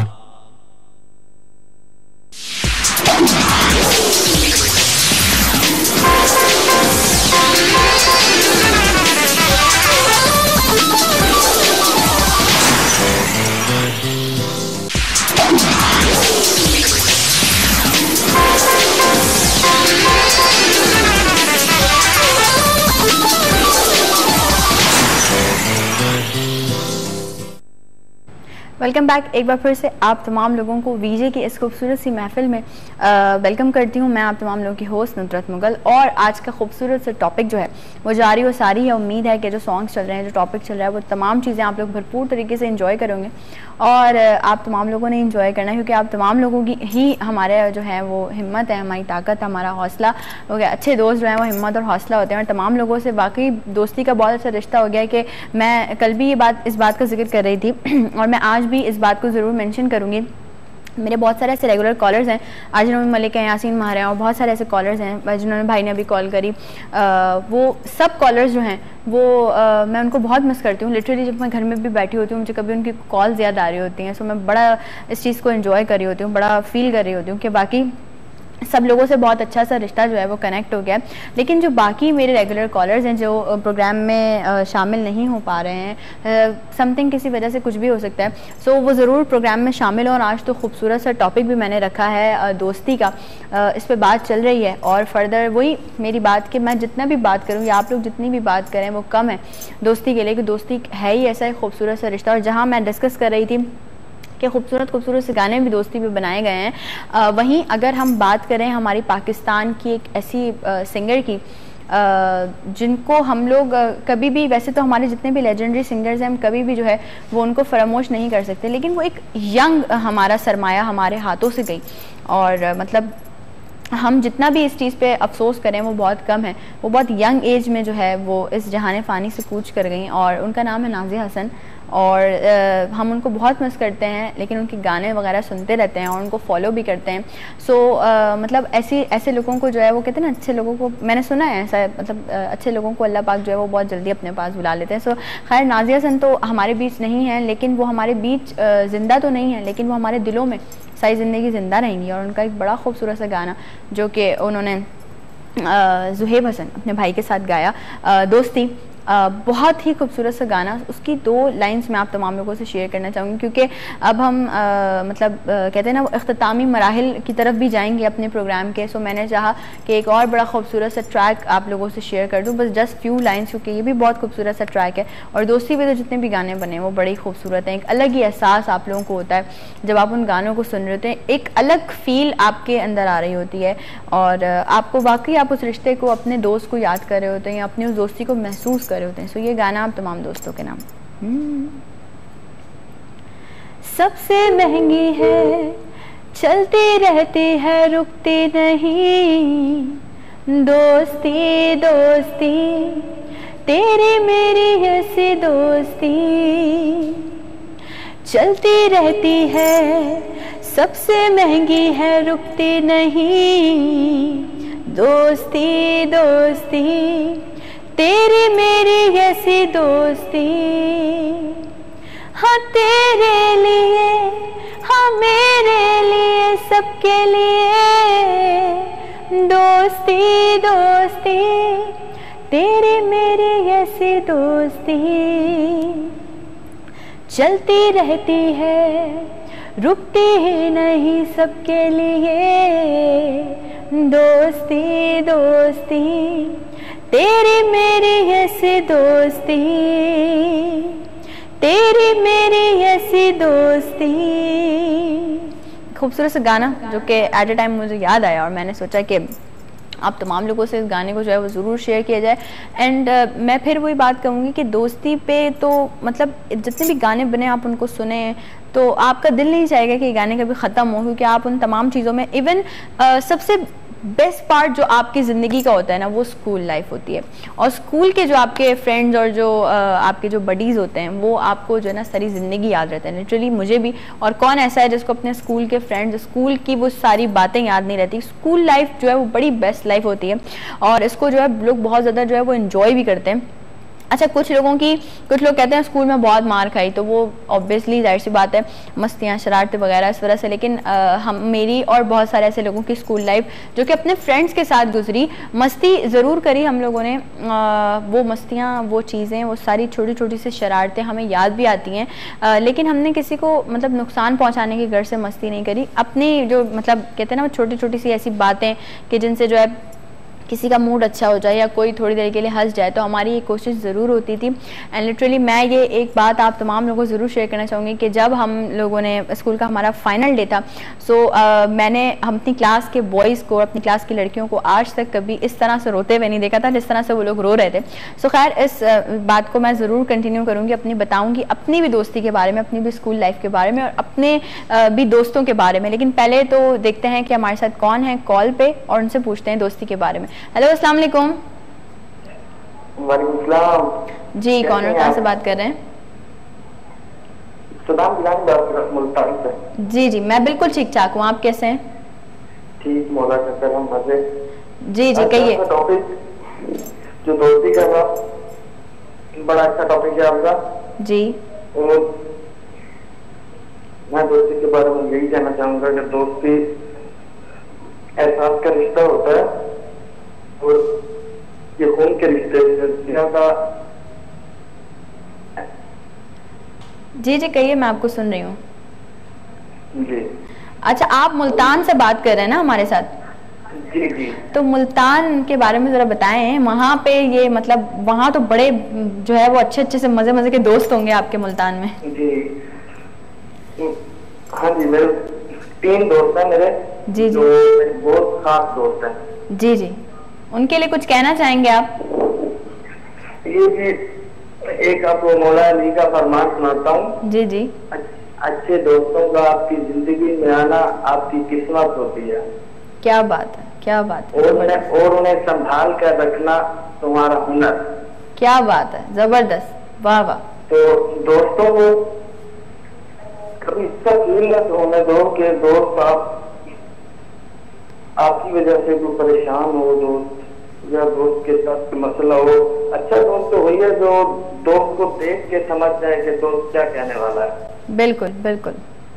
Welcome back. एक बार फिर से आप तमाम लोगों को वीजे की इस खूबसूरत सी महफिल में वेलकम करती हूँ। मैं आप तमाम लोगों की होस्ट नुसरत मुगल, और आज का खूबसूरत सा टॉपिक जो है वो जारी व सारी है। उम्मीद है कि जो सॉन्ग्स चल रहे हैं, जो टॉपिक चल रहा है, वो तमाम चीज़ें आप लोग भरपूर तरीके से इंजॉय करोगे, और आप तमाम लोगों ने इंजॉय करना है, क्योंकि आप तमाम लोगों की ही हमारे जो है वो हिम्मत है, हमारी ताकत, हमारा हौसला हो गया। अच्छे दोस्त जो हैं वो हिम्मत और हौसला होते हैं, और तमाम लोगों से वाकई दोस्ती का बहुत अच्छा रिश्ता हो गया है कि मैं कल भी ये बात इस बात का जिक्र कर रही थी और मैं आज भी इस बात को ज़रूर मेंशन करूँगी। मेरे बहुत सारे ऐसे रेगुलर कॉलर्स हैं, आज जिन्होंने मलिक हैं, यासीन माहिर हैं, और बहुत सारे ऐसे कॉलर्स हैं जिन्होंने भाई ने अभी कॉल करी। आ, वो सब कॉलर्स जो हैं वो आ, मैं उनको बहुत मिस करती हूँ। लिटरली जब मैं घर में भी बैठी होती हूँ, मुझे कभी उनकी कॉल्स याद आ रही होती हैं, सो मैं बड़ा इस चीज़ को एंजॉय कर रही होती हूँ, बड़ा फील कर रही होती हूँ कि बाकी सब लोगों से बहुत अच्छा सा रिश्ता जो है वो कनेक्ट हो गया। लेकिन जो बाकी मेरे रेगुलर कॉलर्स हैं जो प्रोग्राम में शामिल नहीं हो पा रहे हैं, समथिंग किसी वजह से कुछ भी हो सकता है, सो so, वो ज़रूर प्रोग्राम में शामिल हो। और आज तो खूबसूरत सा टॉपिक भी मैंने रखा है दोस्ती का, इस पर बात चल रही है। और फर्दर वही मेरी बात कि मैं जितना भी बात करूँ या आप लोग जितनी भी बात करें वो कम है दोस्ती के लिए, कि दोस्ती है ही ऐसा एक खूबसूरत सा रिश्ता। और जहाँ मैं डिस्कस कर रही थी कि खूबसूरत खूबसूरत से गाने भी दोस्ती पे बनाए गए हैं, आ, वहीं अगर हम बात करें हमारी पाकिस्तान की एक ऐसी आ, सिंगर की आ, जिनको हम लोग आ, कभी भी, वैसे तो हमारे जितने भी लेजेंडरी सिंगर्स हैं हम कभी भी जो है वो उनको फरामोश नहीं कर सकते, लेकिन वो एक यंग हमारा सरमाया हमारे हाथों से गई। और आ, मतलब हम जितना भी इस चीज़ पे अफसोस करें वो बहुत कम है। वो बहुत यंग एज में जो है वो इस जहान फ़ानी से कूच कर गई, और उनका नाम है नाज़िया हसन। और आ, हम उनको बहुत मिस करते हैं, लेकिन उनके गाने वगैरह सुनते रहते हैं और उनको फॉलो भी करते हैं। सो so, मतलब ऐसी ऐसे लोगों को जो है वो कहते हैं ना, अच्छे लोगों को, मैंने सुना है ऐसा, मतलब आ, अच्छे लोगों को अल्लाह पाक जो है वो बहुत जल्दी अपने पास बुला लेते हैं। सो so, खैर नाज़िया हसन तो हमारे बीच नहीं है, लेकिन वो हमारे बीच ज़िंदा तो नहीं है, लेकिन वो हमारे दिलों में सारी ज़िंदगी ज़िंदा रहेंगी। और उनका एक बड़ा खूबसूरत सा गाना जो कि उन्होंने ज़ुहैब हसन अपने भाई के साथ गाया, आ, दोस्ती, आ, बहुत ही खूबसूरत सा गाना, उसकी दो लाइंस मैं आप तमाम लोगों से शेयर करना चाहूँगी, क्योंकि अब हम आ, मतलब आ, कहते हैं ना वो इख्तितामी मराहिल की तरफ भी जाएंगे अपने प्रोग्राम के। सो मैंने चाहा कि एक और बड़ा खूबसूरत सा ट्रैक आप लोगों से शेयर कर दूँ, बस जस्ट फ्यू लाइंस, क्योंकि ये भी बहुत खूबसूरत सा ट्रैक है। और दोस्ती पे तो जितने भी गाने बने वो बड़े ही खूबसूरत हैं। एक अलग ही एहसास आप लोगों को होता है जब आप उन गानों को सुन रहे होते हैं, एक अलग फील आपके अंदर आ रही होती है, और आपको वाकई आप उस रिश्ते को, अपने दोस्त को याद कर रहे होते हैं, या अपनी उस दोस्ती को महसूस कर रहे होते हैं। सो ये गाना आप तमाम दोस्तों के नाम। सबसे महंगी है, चलती रहती है, रुकती नहीं, दोस्ती दोस्ती तेरी मेरी ऐसी दोस्ती, चलती रहती है, सबसे महंगी है, रुकती नहीं, दोस्ती दोस्ती तेरी मेरी ऐसी दोस्ती, हाँ तेरे लिए, हाँ मेरे लिए, सबके लिए, दोस्ती दोस्ती तेरी मेरी ऐसी दोस्ती, चलती रहती है, रुकती ही नहीं, सबके लिए, दोस्ती दोस्ती तेरी मेरी ऐसी दोस्ती, तेरी मेरी ऐसी दोस्ती। खूबसूरत सा गाना जो कि एट ए टाइम मुझे याद आया, और मैंने सोचा कि आप तमाम लोगों से इस गाने को जो है वो ज़रूर शेयर किया जाए। एंड uh, मैं फिर वही बात कहूँगी कि दोस्ती पे तो मतलब जितने भी गाने बने आप उनको सुने तो आपका दिल नहीं चाहेगा कि ये गाने कभी ख़त्म हो, क्योंकि आप उन तमाम चीज़ों में, इवन uh, सबसे बेस्ट पार्ट जो आपकी ज़िंदगी का होता है ना वो स्कूल लाइफ होती है। और स्कूल के जो आपके फ्रेंड्स और जो आ, आपके जो बडीज़ होते हैं वो आपको जो है ना सारी ज़िंदगी याद रहते हैं। लिटरली मुझे भी, और कौन ऐसा है जिसको अपने स्कूल के फ्रेंड्स, स्कूल की वो सारी बातें याद नहीं रहती। स्कूल लाइफ जो है वो बड़ी बेस्ट लाइफ होती है, और इसको जो है लोग बहुत ज़्यादा जो है वो इन्जॉय भी करते हैं। अच्छा, कुछ लोगों की, कुछ लोग कहते हैं स्कूल में बहुत मार खाई, तो वो ऑब्वियसली जाहिर सी बात है मस्तियाँ, शरारतें वगैरह इस वजह से। लेकिन आ, हम, मेरी और बहुत सारे ऐसे लोगों की स्कूल लाइफ जो कि अपने फ्रेंड्स के साथ गुजरी, मस्ती ज़रूर करी हम लोगों ने, आ, वो मस्तियाँ, वो चीज़ें, वो सारी छोटी छोटी सी शरारतें हमें याद भी आती हैं, आ, लेकिन हमने किसी को मतलब नुकसान पहुँचाने के घर से मस्ती नहीं करी। अपनी जो मतलब कहते हैं ना छोटी छोटी सी ऐसी बातें कि जिनसे जो है किसी का मूड अच्छा हो जाए या कोई थोड़ी देर के लिए हंस जाए, तो हमारी ये कोशिश ज़रूर होती थी। एंड लिटरली मैं ये एक बात आप तमाम लोगों को ज़रूर शेयर करना चाहूँगी कि जब हम लोगों ने स्कूल का हमारा फाइनल डे था, सो uh, मैंने हम अपनी क्लास के बॉयज़ को, अपनी क्लास की लड़कियों को आज तक कभी इस तरह से रोते हुए नहीं देखा था जिस तरह से वो लोग रो रहे थे। सो खैर इस uh, बात को मैं ज़रूर कंटिन्यू करूँगी, अपनी बताऊँगी अपनी भी दोस्ती के बारे में, अपनी भी स्कूल लाइफ के बारे में, और अपने uh, भी दोस्तों के बारे में। लेकिन पहले तो देखते हैं कि हमारे साथ कौन है कॉल पे, और उनसे पूछते हैं दोस्ती के बारे में। हेलो, अस्सलाम वालेकुम। वालेकुम सलाम जी, कौन और कहाँ से बात कर रहे हैं? सदाम गिलानी बात कर रहा हूं मुल्तान से। जी जी, मैं बिल्कुल ठीक ठाक हूँ, आप कैसे हैं? ठीक, मौला का करम मजे। जी जी, कहिए। टॉपिक जो दोस्ती का था, बड़ा अच्छा टॉपिक है आपका जी। और मैं दोस्ती के बारे में यही कहना चाहूंगा कि दोस्ती एहसास का रिश्ता होता है और ये खून के रिश्ते का। जी जी कहिए, मैं आपको सुन रही हूँ। जी अच्छा, आप मुल्तान से बात कर रहे हैं ना हमारे साथ? जी जी। तो मुल्तान के बारे में जरा बताएं, वहाँ पे ये मतलब वहाँ तो बड़े जो है वो अच्छे अच्छे से मजे मजे के दोस्त होंगे आपके मुल्तान में। जी हाँ जी, मेरे तीन दोस्त हैं मेरे। जी जो मेरे बहुत खास दोस्त हैं। जी जी, उनके लिए कुछ कहना चाहेंगे आप? ये जी, एक आपको मौला अली का फरमान सुनाता हूँ। जी जी। अच्छे दोस्तों का आपकी जिंदगी में आना आपकी किस्मत होती है। क्या बात है, क्या बात है। और उन्हें और उन्हें संभाल कर रखना तुम्हारा हुनर। क्या बात है, जबरदस्त, वाह वाह। तो दोस्तों को कभी इसका फील मत होने दो कि दोस्त आप आपकी वजह से कोई परेशान हो, दोस्त या दोस्त के साथ मसला हो। अच्छा दोस्त तो वही है जो दोस्त को देख के समझ जाए कि दोस्त क्या कहने वाला है। बिल्कुल बिल्कुल।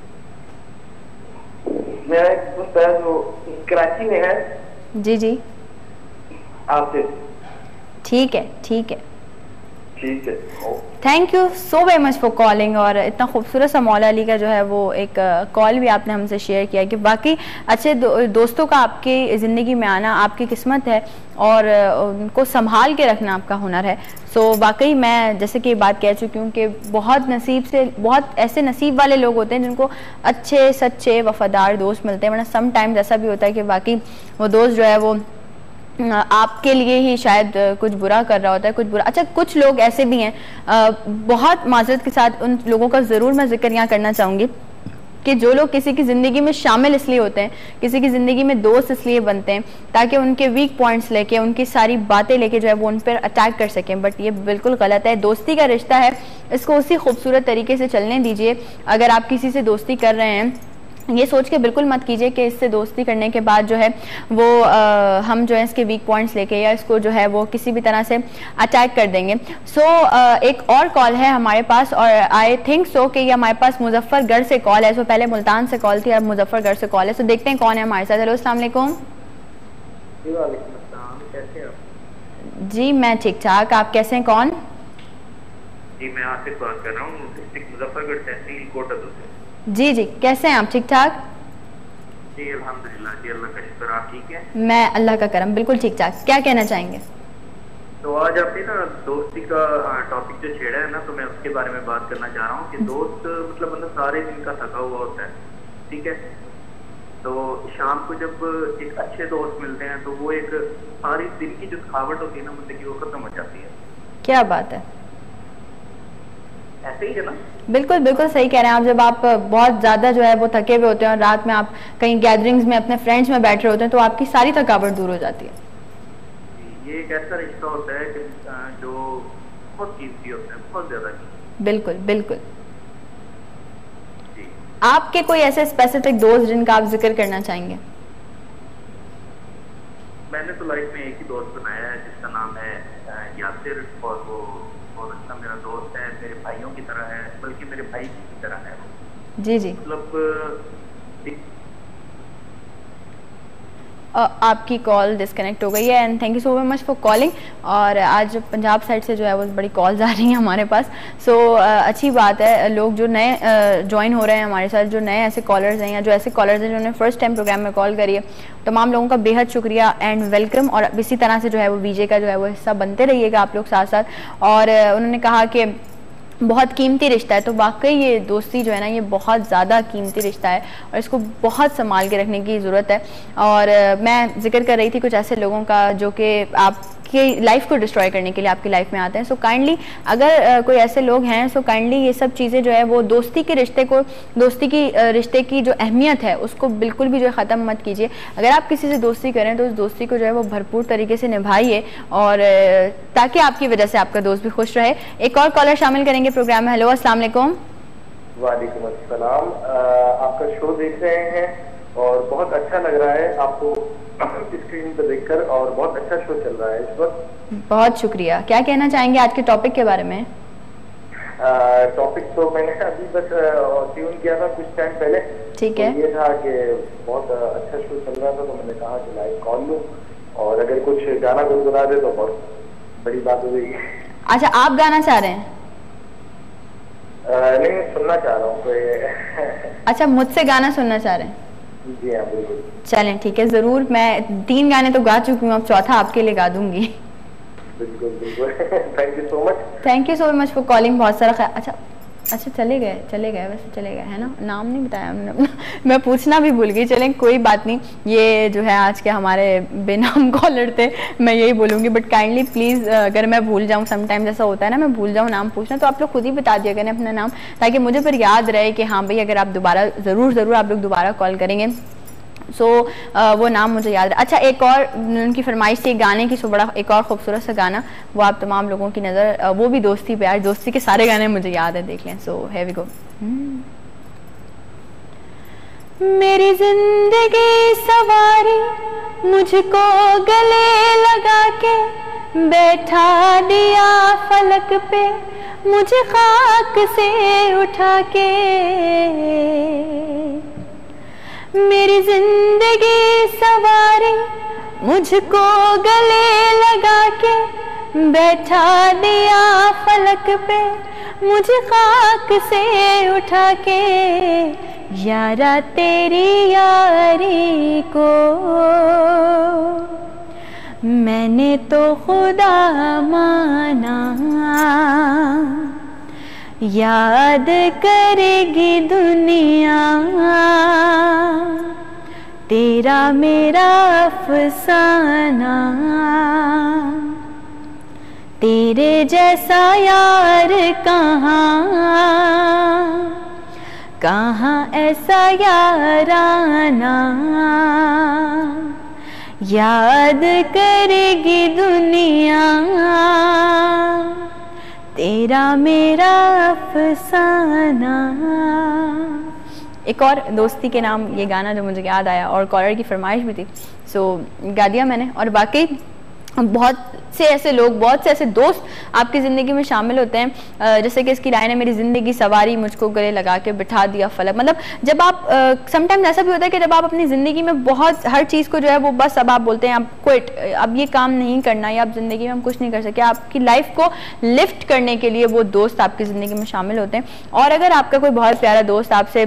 मेरा एक दोस्त है जो कराची में है। जी जी। आपसे ठीक है ठीक है ठीक है। Thank you so very much for calling. और इतना खूबसूरत सा मौला अली का जो है वो एक कॉल भी आपने हमसे शेयर किया कि वाकई अच्छे दो, दोस्तों का आपकी ज़िंदगी में आना आपकी किस्मत है और उनको संभाल के रखना आपका हुनर है। सो so, वाकई मैं जैसे कि बात कह चुकी हूँ कि बहुत नसीब से बहुत ऐसे नसीब वाले लोग होते हैं जिनको अच्छे सच्चे वफादार दोस्त मिलते हैं, वरना सम टाइम्स ऐसा भी होता है कि वाकई वो दोस्त जो है वो आपके लिए ही शायद कुछ बुरा कर रहा होता है, कुछ बुरा। अच्छा, कुछ लोग ऐसे भी हैं, बहुत माजरत के साथ उन लोगों का ज़रूर मैं जिक्र यहाँ करना चाहूँगी कि जो लोग किसी की ज़िंदगी में शामिल इसलिए होते हैं, किसी की ज़िंदगी में दोस्त इसलिए बनते हैं ताकि उनके वीक पॉइंट्स लेके, उनकी सारी बातें लेके जो है वो उन पर अटैक कर सकें, बट ये बिल्कुल गलत है। दोस्ती का रिश्ता है, इसको उसी खूबसूरत तरीके से चलने दीजिए। अगर आप किसी से दोस्ती कर रहे हैं, ये सोच के बिल्कुल मत कीजिए कि इससे दोस्ती करने के बाद जो है वो आ, हम जो है इसके वीक पॉइंट्स लेके या इसको जो है वो किसी भी तरह से अटैक कर देंगे। सो so, एक और कॉल है हमारे पास और आई थिंक सो कि ये हमारे पास मुजफ्फरगढ़ से कॉल है। सो so, पहले मुल्तान से कॉल थी, अब मुजफ्फरगढ़ से कॉल है। सो so, देखते हैं कौन है हमारे साथ। हेलो, अस्सलाम वालेकुम। जी मैं ठीक ठाक, आप कैसे हैं, कौन? जी मैं आसिफ बात कर रहा हूँ, डिस्ट्रिक्ट मुजफ्फरगढ़, तहसील कोटा से। जी जी, कैसे हैं आप, ठीक ठाक? जी अल्हम्दुलिल्लाह, जी अल्लाह का शुक्र। आप ठीक है? मैं अल्लाह का करम बिल्कुल ठीक ठाक। क्या कहना चाहेंगे? तो आज आपने ना दोस्ती का टॉपिक जो छेड़ा है ना, तो मैं उसके बारे में बात करना चाह रहा हूँ कि दोस्त मतलब मतलब सारे दिन का थका हुआ होता है, ठीक है, तो शाम को जब एक अच्छे दोस्त मिलते हैं तो वो एक सारी दिन की जो थकावट होती है ना, मतलब कि वो खत्म हो जाती है। क्या बात है, ऐसे ही है ना? बिल्कुल बिल्कुल सही कह रहे हैं आप। जब आप बहुत ज़्यादा जो है वो थके हुए होते हैं और रात में आप कहीं गैदरिंग्स में अपने फ्रेंड्स में बैठ रहे होते हैं तो आपकी सारी थकावट दूर हो जाती है। ये एक ऐसा रिश्ता होता है कि जो बहुत कीमती होता है, बहुत ज़्यादा। बिल्कुल बिल्कुल। आपके कोई ऐसे स्पेसिफिक दोस्त जिनका आप जिक्र करना चाहेंगे? मैंने तो लाइफ में एक ही दोस्त बनाया है जिसका नाम है यासिर, और वो बहुत अच्छा मेरा दोस्त है, मेरे भाइयों की तरह है, बल्कि मेरे भाई की तरह है। जी जी, मतलब Uh, आपकी कॉल डिस्कनेक्ट हो गई है and thank you so much for calling. और आज पंजाब साइड से जो है वो बड़ी कॉल्स आ रही हैं हमारे पास। सो so, uh, अच्छी बात है, लोग जो नए ज्वाइन uh, हो रहे हैं हमारे साथ, जो नए ऐसे कॉलर्स हैं या जो ऐसे कॉलर्स हैं जिन्होंने फर्स्ट टाइम प्रोग्राम में कॉल करी है, तमाम लोगों का बेहद शुक्रिया एंड वेलकम। और इसी तरह से जो है वो वीजे का जो है वो हिस्सा बनते रहिएगा आप लोग साथ साथ। और uh, उन्होंने कहा कि बहुत कीमती रिश्ता है, तो वाकई ये दोस्ती जो है ना ये बहुत ज़्यादा कीमती रिश्ता है और इसको बहुत संभाल के रखने की ज़रूरत है। और मैं जिक्र कर रही थी कुछ ऐसे लोगों का जो कि आपकी लाइफ को डिस्ट्रॉय करने के लिए आपकी लाइफ में आते हैं। सो काइंडली अगर कोई ऐसे लोग हैं, सो काइंडली ये सब चीज़ें जो है वो दोस्ती के रिश्ते को, दोस्ती की रिश्ते की जो अहमियत है उसको बिल्कुल भी जो है ख़त्म मत कीजिए। अगर आप किसी से दोस्ती करें तो उस दोस्ती को जो है वो भरपूर तरीके से निभाइए और ताकि आपकी वजह से आपका दोस्त भी खुश रहे। एक और कॉलर शामिल करेंगे प्रोग्राम में। हेलो, अस्सलाम वालेकुम। वालेकुम अस्सलाम। आपका शो देख रहे हैं और बहुत अच्छा लग रहा है आपको स्क्रीन पर देखकर, और बहुत अच्छा शो चल रहा है इस वक्त। बहुत शुक्रिया। क्या कहना चाहेंगे आज के टॉपिक के बारे में? टॉपिक तो मैंने अभी बस ट्यून किया था कुछ टाइम पहले। ठीक है। तो ये था कि बहुत अच्छा शो चल रहा था तो मैंने कहा कि लाइव कॉल लूं और अगर कुछ गाना गुनगुना दे तो बहुत बड़ी बात हो जाएगी। अच्छा, आप गाना चाह रहे हैं? आ, नहीं, सुनना चाह रहा हूँ कोई। अच्छा, मुझसे गाना सुनना चाह रहे हैं? जी हाँ, बिल्कुल। चलें ठीक है, जरूर। मैं तीन गाने तो गा चुकी हूँ, अब चौथा आपके लिए गा दूंगी। बिल्कुल बिल्कुल। Thank you so much. Thank you so much for calling. बहुत सारा ख्याल। अच्छा अच्छा चले गए चले गए वैसे चले गए, है ना? नाम नहीं बताया हमने। मैं पूछना भी भूल गई। चलें कोई बात नहीं, ये जो है आज के हमारे बेनाम कॉलर थे, मैं यही बोलूँगी। बट काइंडली प्लीज़, अगर मैं भूल जाऊँ, समटाइम्स ऐसा होता है ना, मैं भूल जाऊँ नाम पूछना, तो आप लोग खुद ही बता दिया करें अपना नाम, ताकि मुझे फिर याद रहे कि हाँ भाई, अगर आप दोबारा ज़रूर ज़रूर आप लोग दोबारा कॉल करेंगे सो so, वो नाम मुझे याद है। अच्छा, एक और उनकी फरमाइश थी गाने की, सो बड़ा एक और खूबसूरत सा गाना, वो आप तमाम लोगों की नज़र, वो भी दोस्ती पे यार, दोस्ती के सारे गाने मुझे याद है, देख लें। सो here we go। मेरी जिंदगी सवारी मुझको गले लगा के बैठा दिया फलक पे, मुझे खाक से उठा के। मेरी जिंदगी सवारी मुझको गले लगा के बैठा दिया फलक पे, मुझे खाक से उठा के। यारा तेरी यारी को मैंने तो खुदा माना, याद करेगी दुनिया तेरा मेरा अफसाना। तेरे जैसा यार कहाँ कहाँ ऐसा याराना, याद करेगी दुनिया तेरा मेरा अफसाना। एक और दोस्ती के नाम ये गाना जो मुझे याद आया, और कॉलर की फरमाइश भी थी, सो गा दिया मैंने। और बाकी बहुत से ऐसे लोग, बहुत से ऐसे दोस्त आपकी ज़िंदगी में शामिल होते हैं, जैसे कि इसकी लाइन है, मेरी ज़िंदगी सवारी मुझको गले लगा के बिठा दिया फलक। मतलब जब आप, समटाइम्स ऐसा भी होता है कि जब आप अपनी ज़िंदगी में बहुत हर चीज़ को जो है वो बस अब आप बोलते हैं आप क्विट, अब ये काम नहीं करना, या आप ज़िंदगी में हम कुछ नहीं कर सके, आपकी लाइफ को लिफ्ट करने के लिए वो दोस्त आपकी ज़िंदगी में शामिल होते हैं। और अगर आपका कोई बहुत प्यारा दोस्त आपसे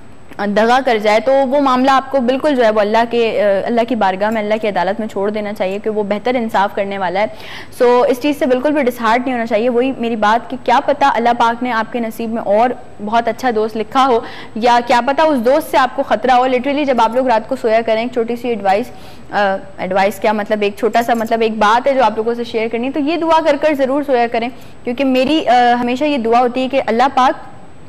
दगा कर जाए तो वो मामला आपको बिल्कुल जो है वो अल्लाह के अल्लाह की बारगाह में, अल्लाह की अदालत में छोड़ देना चाहिए कि वो बेहतर इंसाफ करने वाला है। सो so, इस चीज़ से बिल्कुल भी डिसहार्ट नहीं होना चाहिए। वही मेरी बात कि क्या पता अल्लाह पाक ने आपके नसीब में और बहुत अच्छा दोस्त लिखा हो, या क्या पता उस दोस्त से आपको ख़तरा हो। लिटरली जब आप लोग रात को सोया करें, एक छोटी सी एडवाइस, एडवाइस क्या मतलब, एक छोटा सा मतलब एक बात है जो आप लोगों से शेयर करनी है, तो ये दुआ कर कर ज़रूर सोया करें, क्योंकि मेरी आ, हमेशा ये दुआ होती है कि अल्लाह पाक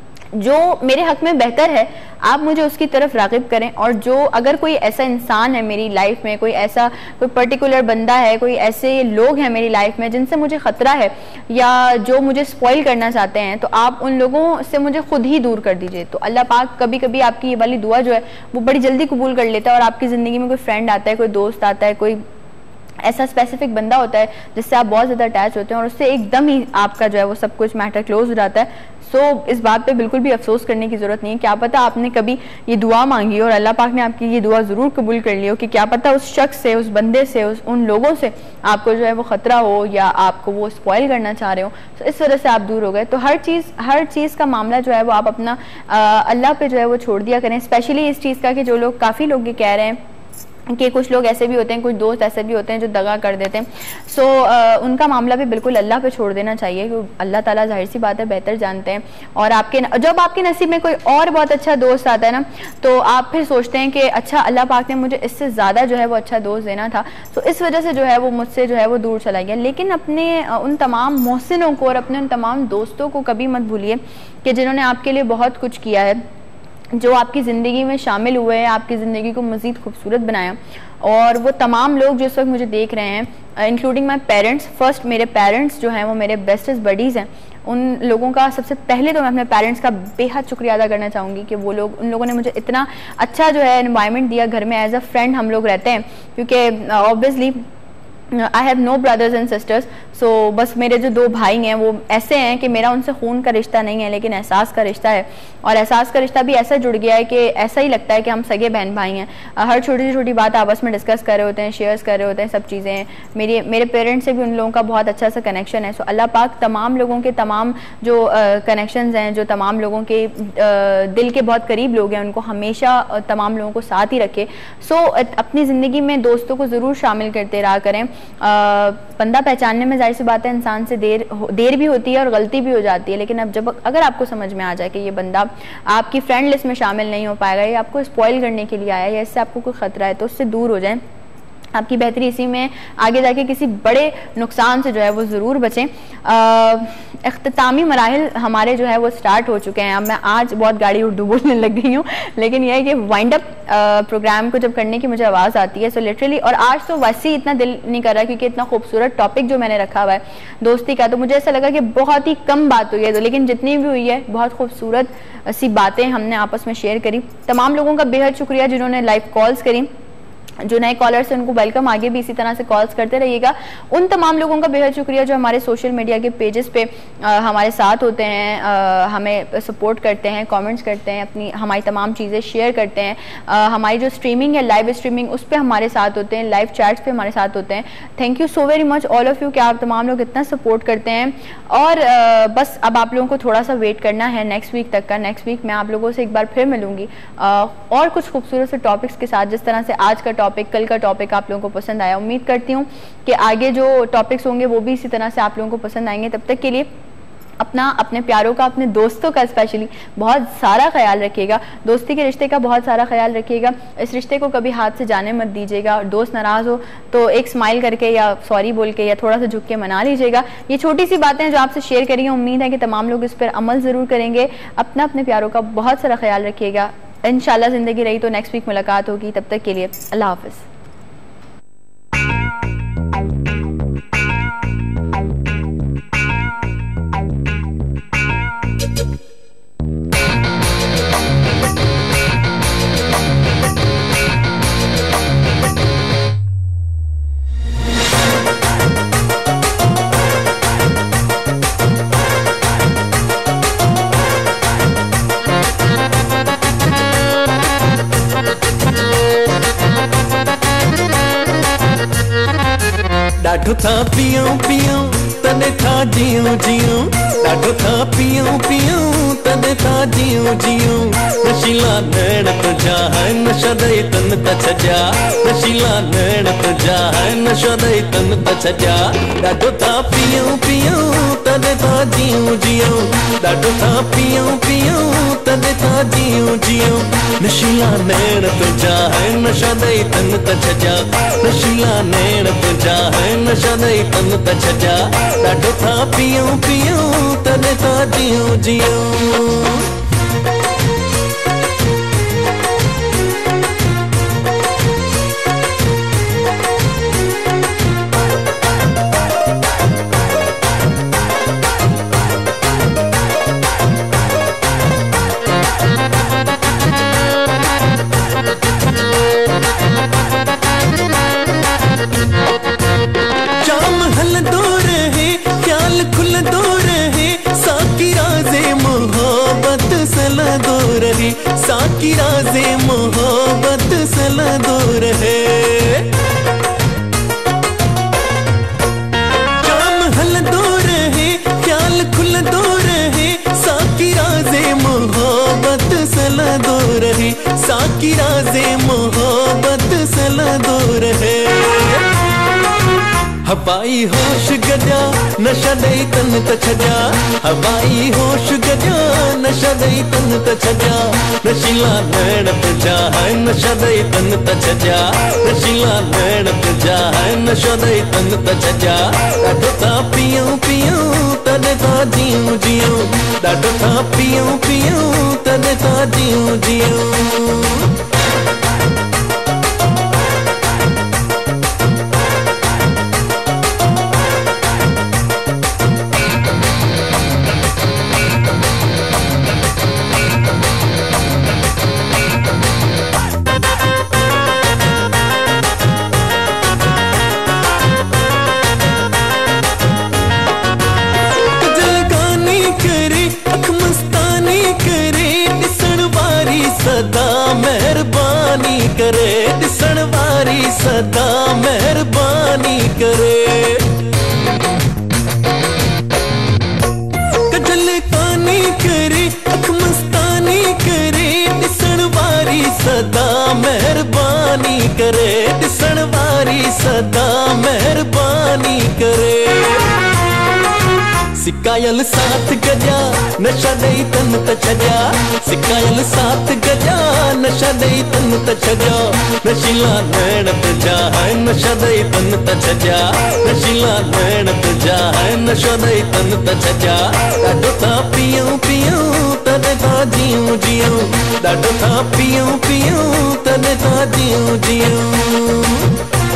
जो मेरे हक में बेहतर है आप मुझे उसकी तरफ राग़िब करें। और जो अगर कोई ऐसा इंसान है मेरी लाइफ में, कोई ऐसा कोई पर्टिकुलर बंदा है, कोई ऐसे लोग हैं मेरी लाइफ में जिनसे मुझे ख़तरा है या जो मुझे स्पॉइल करना चाहते हैं, तो आप उन लोगों से मुझे खुद ही दूर कर दीजिए। तो अल्लाह पाक कभी कभी आपकी ये वाली दुआ जो है वो बड़ी जल्दी कबूल कर लेता है, और आपकी ज़िंदगी में कोई फ्रेंड आता है, कोई दोस्त आता है, कोई ऐसा स्पेसिफिक बंदा होता है जिससे आप बहुत ज़्यादा अटैच होते हैं, और उससे एकदम ही आपका जो है वो सब कुछ मैटर क्लोज हो जाता है। सो so, इस बात पे बिल्कुल भी अफसोस करने की ज़रूरत नहीं है। क्या पता आपने कभी ये दुआ मांगी और अल्लाह पाक ने आपकी ये दुआ ज़रूर कबूल कर ली हो, कि क्या पता उस शख्स से, उस बंदे से, उस उन लोगों से आपको जो है वो ख़तरा हो, या आपको वो स्पॉइल करना चाह रहे हो, तो इस वजह से आप दूर हो गए। तो हर चीज़ हर चीज़ का मामला जो है वो आप अपना अल्लाह पे जो है वो छोड़ दिया करें। स्पेशली इस चीज़ का कि जो लोग, काफ़ी लोग ये कह रहे हैं कि कुछ लोग ऐसे भी होते हैं, कुछ दोस्त ऐसे भी होते हैं जो दगा कर देते हैं। सो so, उनका मामला भी बिल्कुल अल्लाह पे छोड़ देना चाहिए, क्योंकि अल्लाह ताला जाहिर सी बात है बेहतर जानते हैं। और आपके जब आपके नसीब में कोई और बहुत अच्छा दोस्त आता है ना, तो आप फिर सोचते हैं कि अच्छा अल्लाह पाक ने मुझे इससे ज़्यादा जो है वो अच्छा दोस्त देना था, तो इस वजह से जो है वो मुझसे जो है वो दूर चला गया। लेकिन अपने उन तमाम मोहसिनों को और अपने उन तमाम दोस्तों को कभी मत भूलिए कि जिन्होंने आपके लिए बहुत कुछ किया है, जो आपकी ज़िंदगी में शामिल हुए हैं, आपकी ज़िंदगी को मज़ीद खूबसूरत बनाया। और वो तमाम लोग जो इस वक्त मुझे देख रहे हैं, इंक्लूडिंग माई पेरेंट्स, फर्स्ट मेरे पेरेंट्स जो हैं वो मेरे बेस्टेस्ट बडीज़ हैं, उन लोगों का सबसे पहले तो मैं अपने पेरेंट्स का बेहद शुक्रिया अदा करना चाहूँगी कि वो लोग, उन लोगों ने मुझे इतना अच्छा जो है एनवायरनमेंट दिया, घर में एज अ फ्रेंड हम लोग रहते हैं, क्योंकि obviously I have no brothers and sisters, so बस मेरे जो दो भाई हैं वो ऐसे हैं कि मेरा उनसे खून का रिश्ता नहीं है, लेकिन एहसास का रिश्ता है। और एहसास का रिश्ता भी ऐसा जुड़ गया है कि ऐसा ही लगता है कि हम सगे बहन भाई हैं। हर छोटी छोटी बात आपस में डिस्कस कर रहे होते हैं, शेयर्स कर रहे होते हैं, सब चीज़ें। मेरी मेरे पेरेंट्स से भी उन लोगों का बहुत अच्छा सा कनेक्शन है। सो अल्लाह पाक तमाम लोगों के तमाम जो कनेक्शंस हैं, जो तमाम लोगों के uh, दिल के बहुत करीब लोग हैं, उनको हमेशा uh, तमाम लोगों को साथ ही रखे। सो so, अपनी ज़िंदगी में दोस्तों को ज़रूर शामिल करते रहा करें। uh, बंदा पहचानने में जाहिर सी बात है इंसान से देर देर भी होती है और गलती भी हो जाती है, लेकिन अब जब अगर आपको समझ में आ जाए कि ये बंदा आपकी फ्रेंड लिस्ट में शामिल नहीं हो पाएगा, ये आपको स्पॉइल करने के लिए आया है, या इससे आपको कोई ख़तरा है, तो उससे दूर हो जाएं। आपकी बेहतरी इसी में, आगे जाके किसी बड़े नुकसान से जो है वो ज़रूर बचें। इख्तितामी मराहिल हमारे जो है वो स्टार्ट हो चुके हैं। अब मैं आज बहुत गाड़ी उर्दू बोलने लग गई हूँ, लेकिन यह है कि वाइंड अप प्रोग्राम को जब करने की मुझे आवाज़ आती है, सो लिटरली, और आज तो वैसे ही इतना दिल नहीं कर रहा क्योंकि इतना खूबसूरत टॉपिक जो मैंने रखा हुआ है दोस्ती का, तो मुझे ऐसा लगा कि बहुत ही कम बात हुई है, तो लेकिन जितनी भी हुई है बहुत खूबसूरत सी बातें हमने आपस में शेयर करी। तमाम लोगों का बेहद शुक्रिया जिन्होंने लाइव कॉल्स करी। जो नए कॉलर्स हैं उनको वेलकम, आगे भी इसी तरह से कॉल्स करते रहिएगा। उन तमाम लोगों का बेहद शुक्रिया जो हमारे सोशल मीडिया के पेजेस पे आ, हमारे साथ होते हैं, आ, हमें सपोर्ट करते हैं, कमेंट्स करते हैं, अपनी हमारी तमाम चीज़ें शेयर करते हैं। आ, हमारी जो स्ट्रीमिंग है, लाइव स्ट्रीमिंग, उस पर हमारे साथ होते हैं, लाइव चैट्स पे हमारे साथ होते हैं। Thank you so very much all of you कि आप तमाम लोग इतना सपोर्ट करते हैं। और आ, बस अब आप लोगों को थोड़ा सा वेट करना है नेक्स्ट वीक तक का। नेक्स्ट वीक मैं आप लोगों से एक बार फिर मिलूंगी और कुछ खूबसूरत से टॉपिक्स के साथ, जिस तरह से आज का टॉपिक, कल का टॉपिक आप लोगों को पसंद आया। उम्मीद करती हूँ कि आगे जो टॉपिक्स होंगे वो भी इसी तरह से आप लोगों को पसंद आएंगे। तब तक के लिए अपना, अपने प्यारों का, अपने दोस्तों का स्पेशली बहुत सारा ख्याल रखिएगा। दोस्ती के रिश्ते का बहुत सारा ख्याल रखिएगा। इस रिश्ते को कभी हाथ से जाने मत दीजिएगा। और दोस्त नाराज़ हो तो एक स्माइल करके या सॉरी बोल के या थोड़ा सा झुक के मना लीजिएगा। ये छोटी सी बातें जो आपसे शेयर करी हैं, उम्मीद है कि तमाम लोग इस पर अमल ज़रूर करेंगे। अपना, अपने प्यारों का बहुत सारा ख्याल रखिएगा। इंशाल्लाह ज़िंदगी रही तो नेक्स्ट वीक मुलाकात होगी। तब तक के लिए अल्लाह हाफ़िज़। ॾाढो था पियूं पियूं तॾहिं था जियूं जियूं, ॾाढो था पियूं पियूं तॾहिं था जियूं जियूं। नशीला नैण तुझा है नशा दई तन त छजा, नशीला नैण तुझा है नशा दई तन त छजा। ॾाढो था पियूं पियूं तॾहिं था जियूं जियूं, ॾाढो था पियूं पियूं तॾहिं था जियूं जियूं। नशीला नैण तुझा है नशा दई तन त छजा, नशीला नैण तुझा है नशा दई तन त छजा। ॾाढो था पियूं पियूं तॾहिं था जियूं जियूं। शाम हलदो रहे ख्याल खुलदो रहे, साकी राज़े मोहब्बत सलदो रहे, साकी राज़े मोहब्बत सलदो रहे। शाम हलदो रहे ख्याल खुलदो रहे, साकी राज़े मोहब्बत सलदो रहे, साकी राज़े मोहब्बत सलदो रहे। हवाई होश गजा नशा दई तन त छजा, हवाई होश गजा नशा दई तन त छजा। नशीला नैण तुझा है नशा दई तन त छजा, नशीला नैण तुझा है नशा दई तन त छजा। ॾाढो था पियूं पियूं तॾहिं था जियूं जियूं, ॾाढो था पियूं पियूं तॾहिं था जियूं जियूं। मेहरबानी करे, दिसण वारी सदा मेहरबानी करे। कजल कानी करे, अख मस्तानी करे, दिसण वारी सदा मेहरबानी करे, दिसण वारी सदा मेहरबानी करे। सिकायल साथ गजा नशा नहीं तन त छजा, सिकायल साथ गजा नशा नहीं तन त छजा, नशीला नैन तुझा है नशा नहीं तन त छजा, नशीला नैन तुझा है नशा नहीं तन त छजा। ॾाढो था पियूं पियूं तने था जियूं जियूं, ॾाढो था पियूं पियूं तने था जियूं जियूं।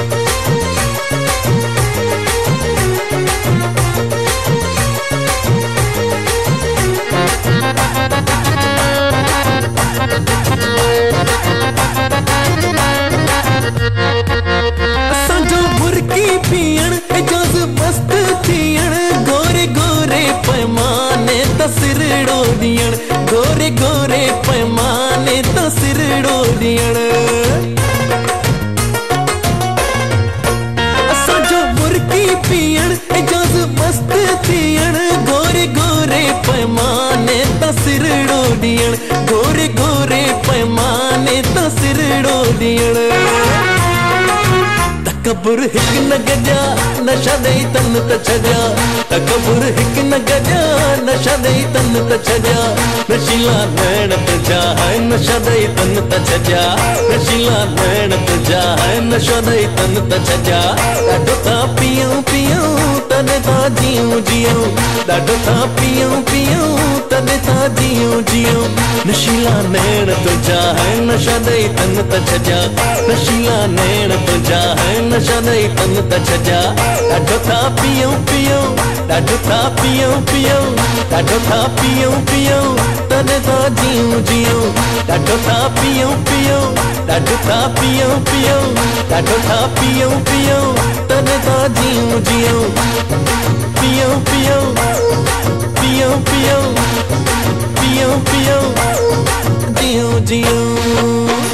पियण एजाज मस्त थियण, गोरे गोरे पैमाने त सिरड़ो ॾियण, गोरे गोरे पैमाने त सिरड़ो ॾियण। असांजो मुर्गी पियण एजाज मस्त थियण, गोरे गोरे पैमाने त सिरड़ो ॾियण, गोरे गोरे पैमाने त सिरड़ो ॾियण। तकबुर हिक न गजा नशा नहीं तन त छजा, तकबुर हिक न गजा नशा नहीं तन त छजा, नशीला नैन तुझा है नशा नहीं तन त छजा, नशीला नैन तुझा है नशा नहीं तन त छजा। ॾाढो था पियूं पियूं तने था जियूं जियूं, ॾाढो था पियूं पियूं तने था जियूं जियूं। नशीला नैन तुझा है नशा नहीं तन त छजा, नशीला नैन तुझा है नशा नहीं तन त छजा। ॾाढो था पियूं पियूं, ॾाढो था पियूं पियूं, ॾाढो था पियूं पियूं तने था जियूं जियूं, ॾाढो था पियूं पियूं, ॾाढो था पियूं पियूं, ॾाढो था पियूं पियूं तने था जियूं जियूं। पियूं पियूं पियूं पियूं पियूं पियूं जियूं जियूं।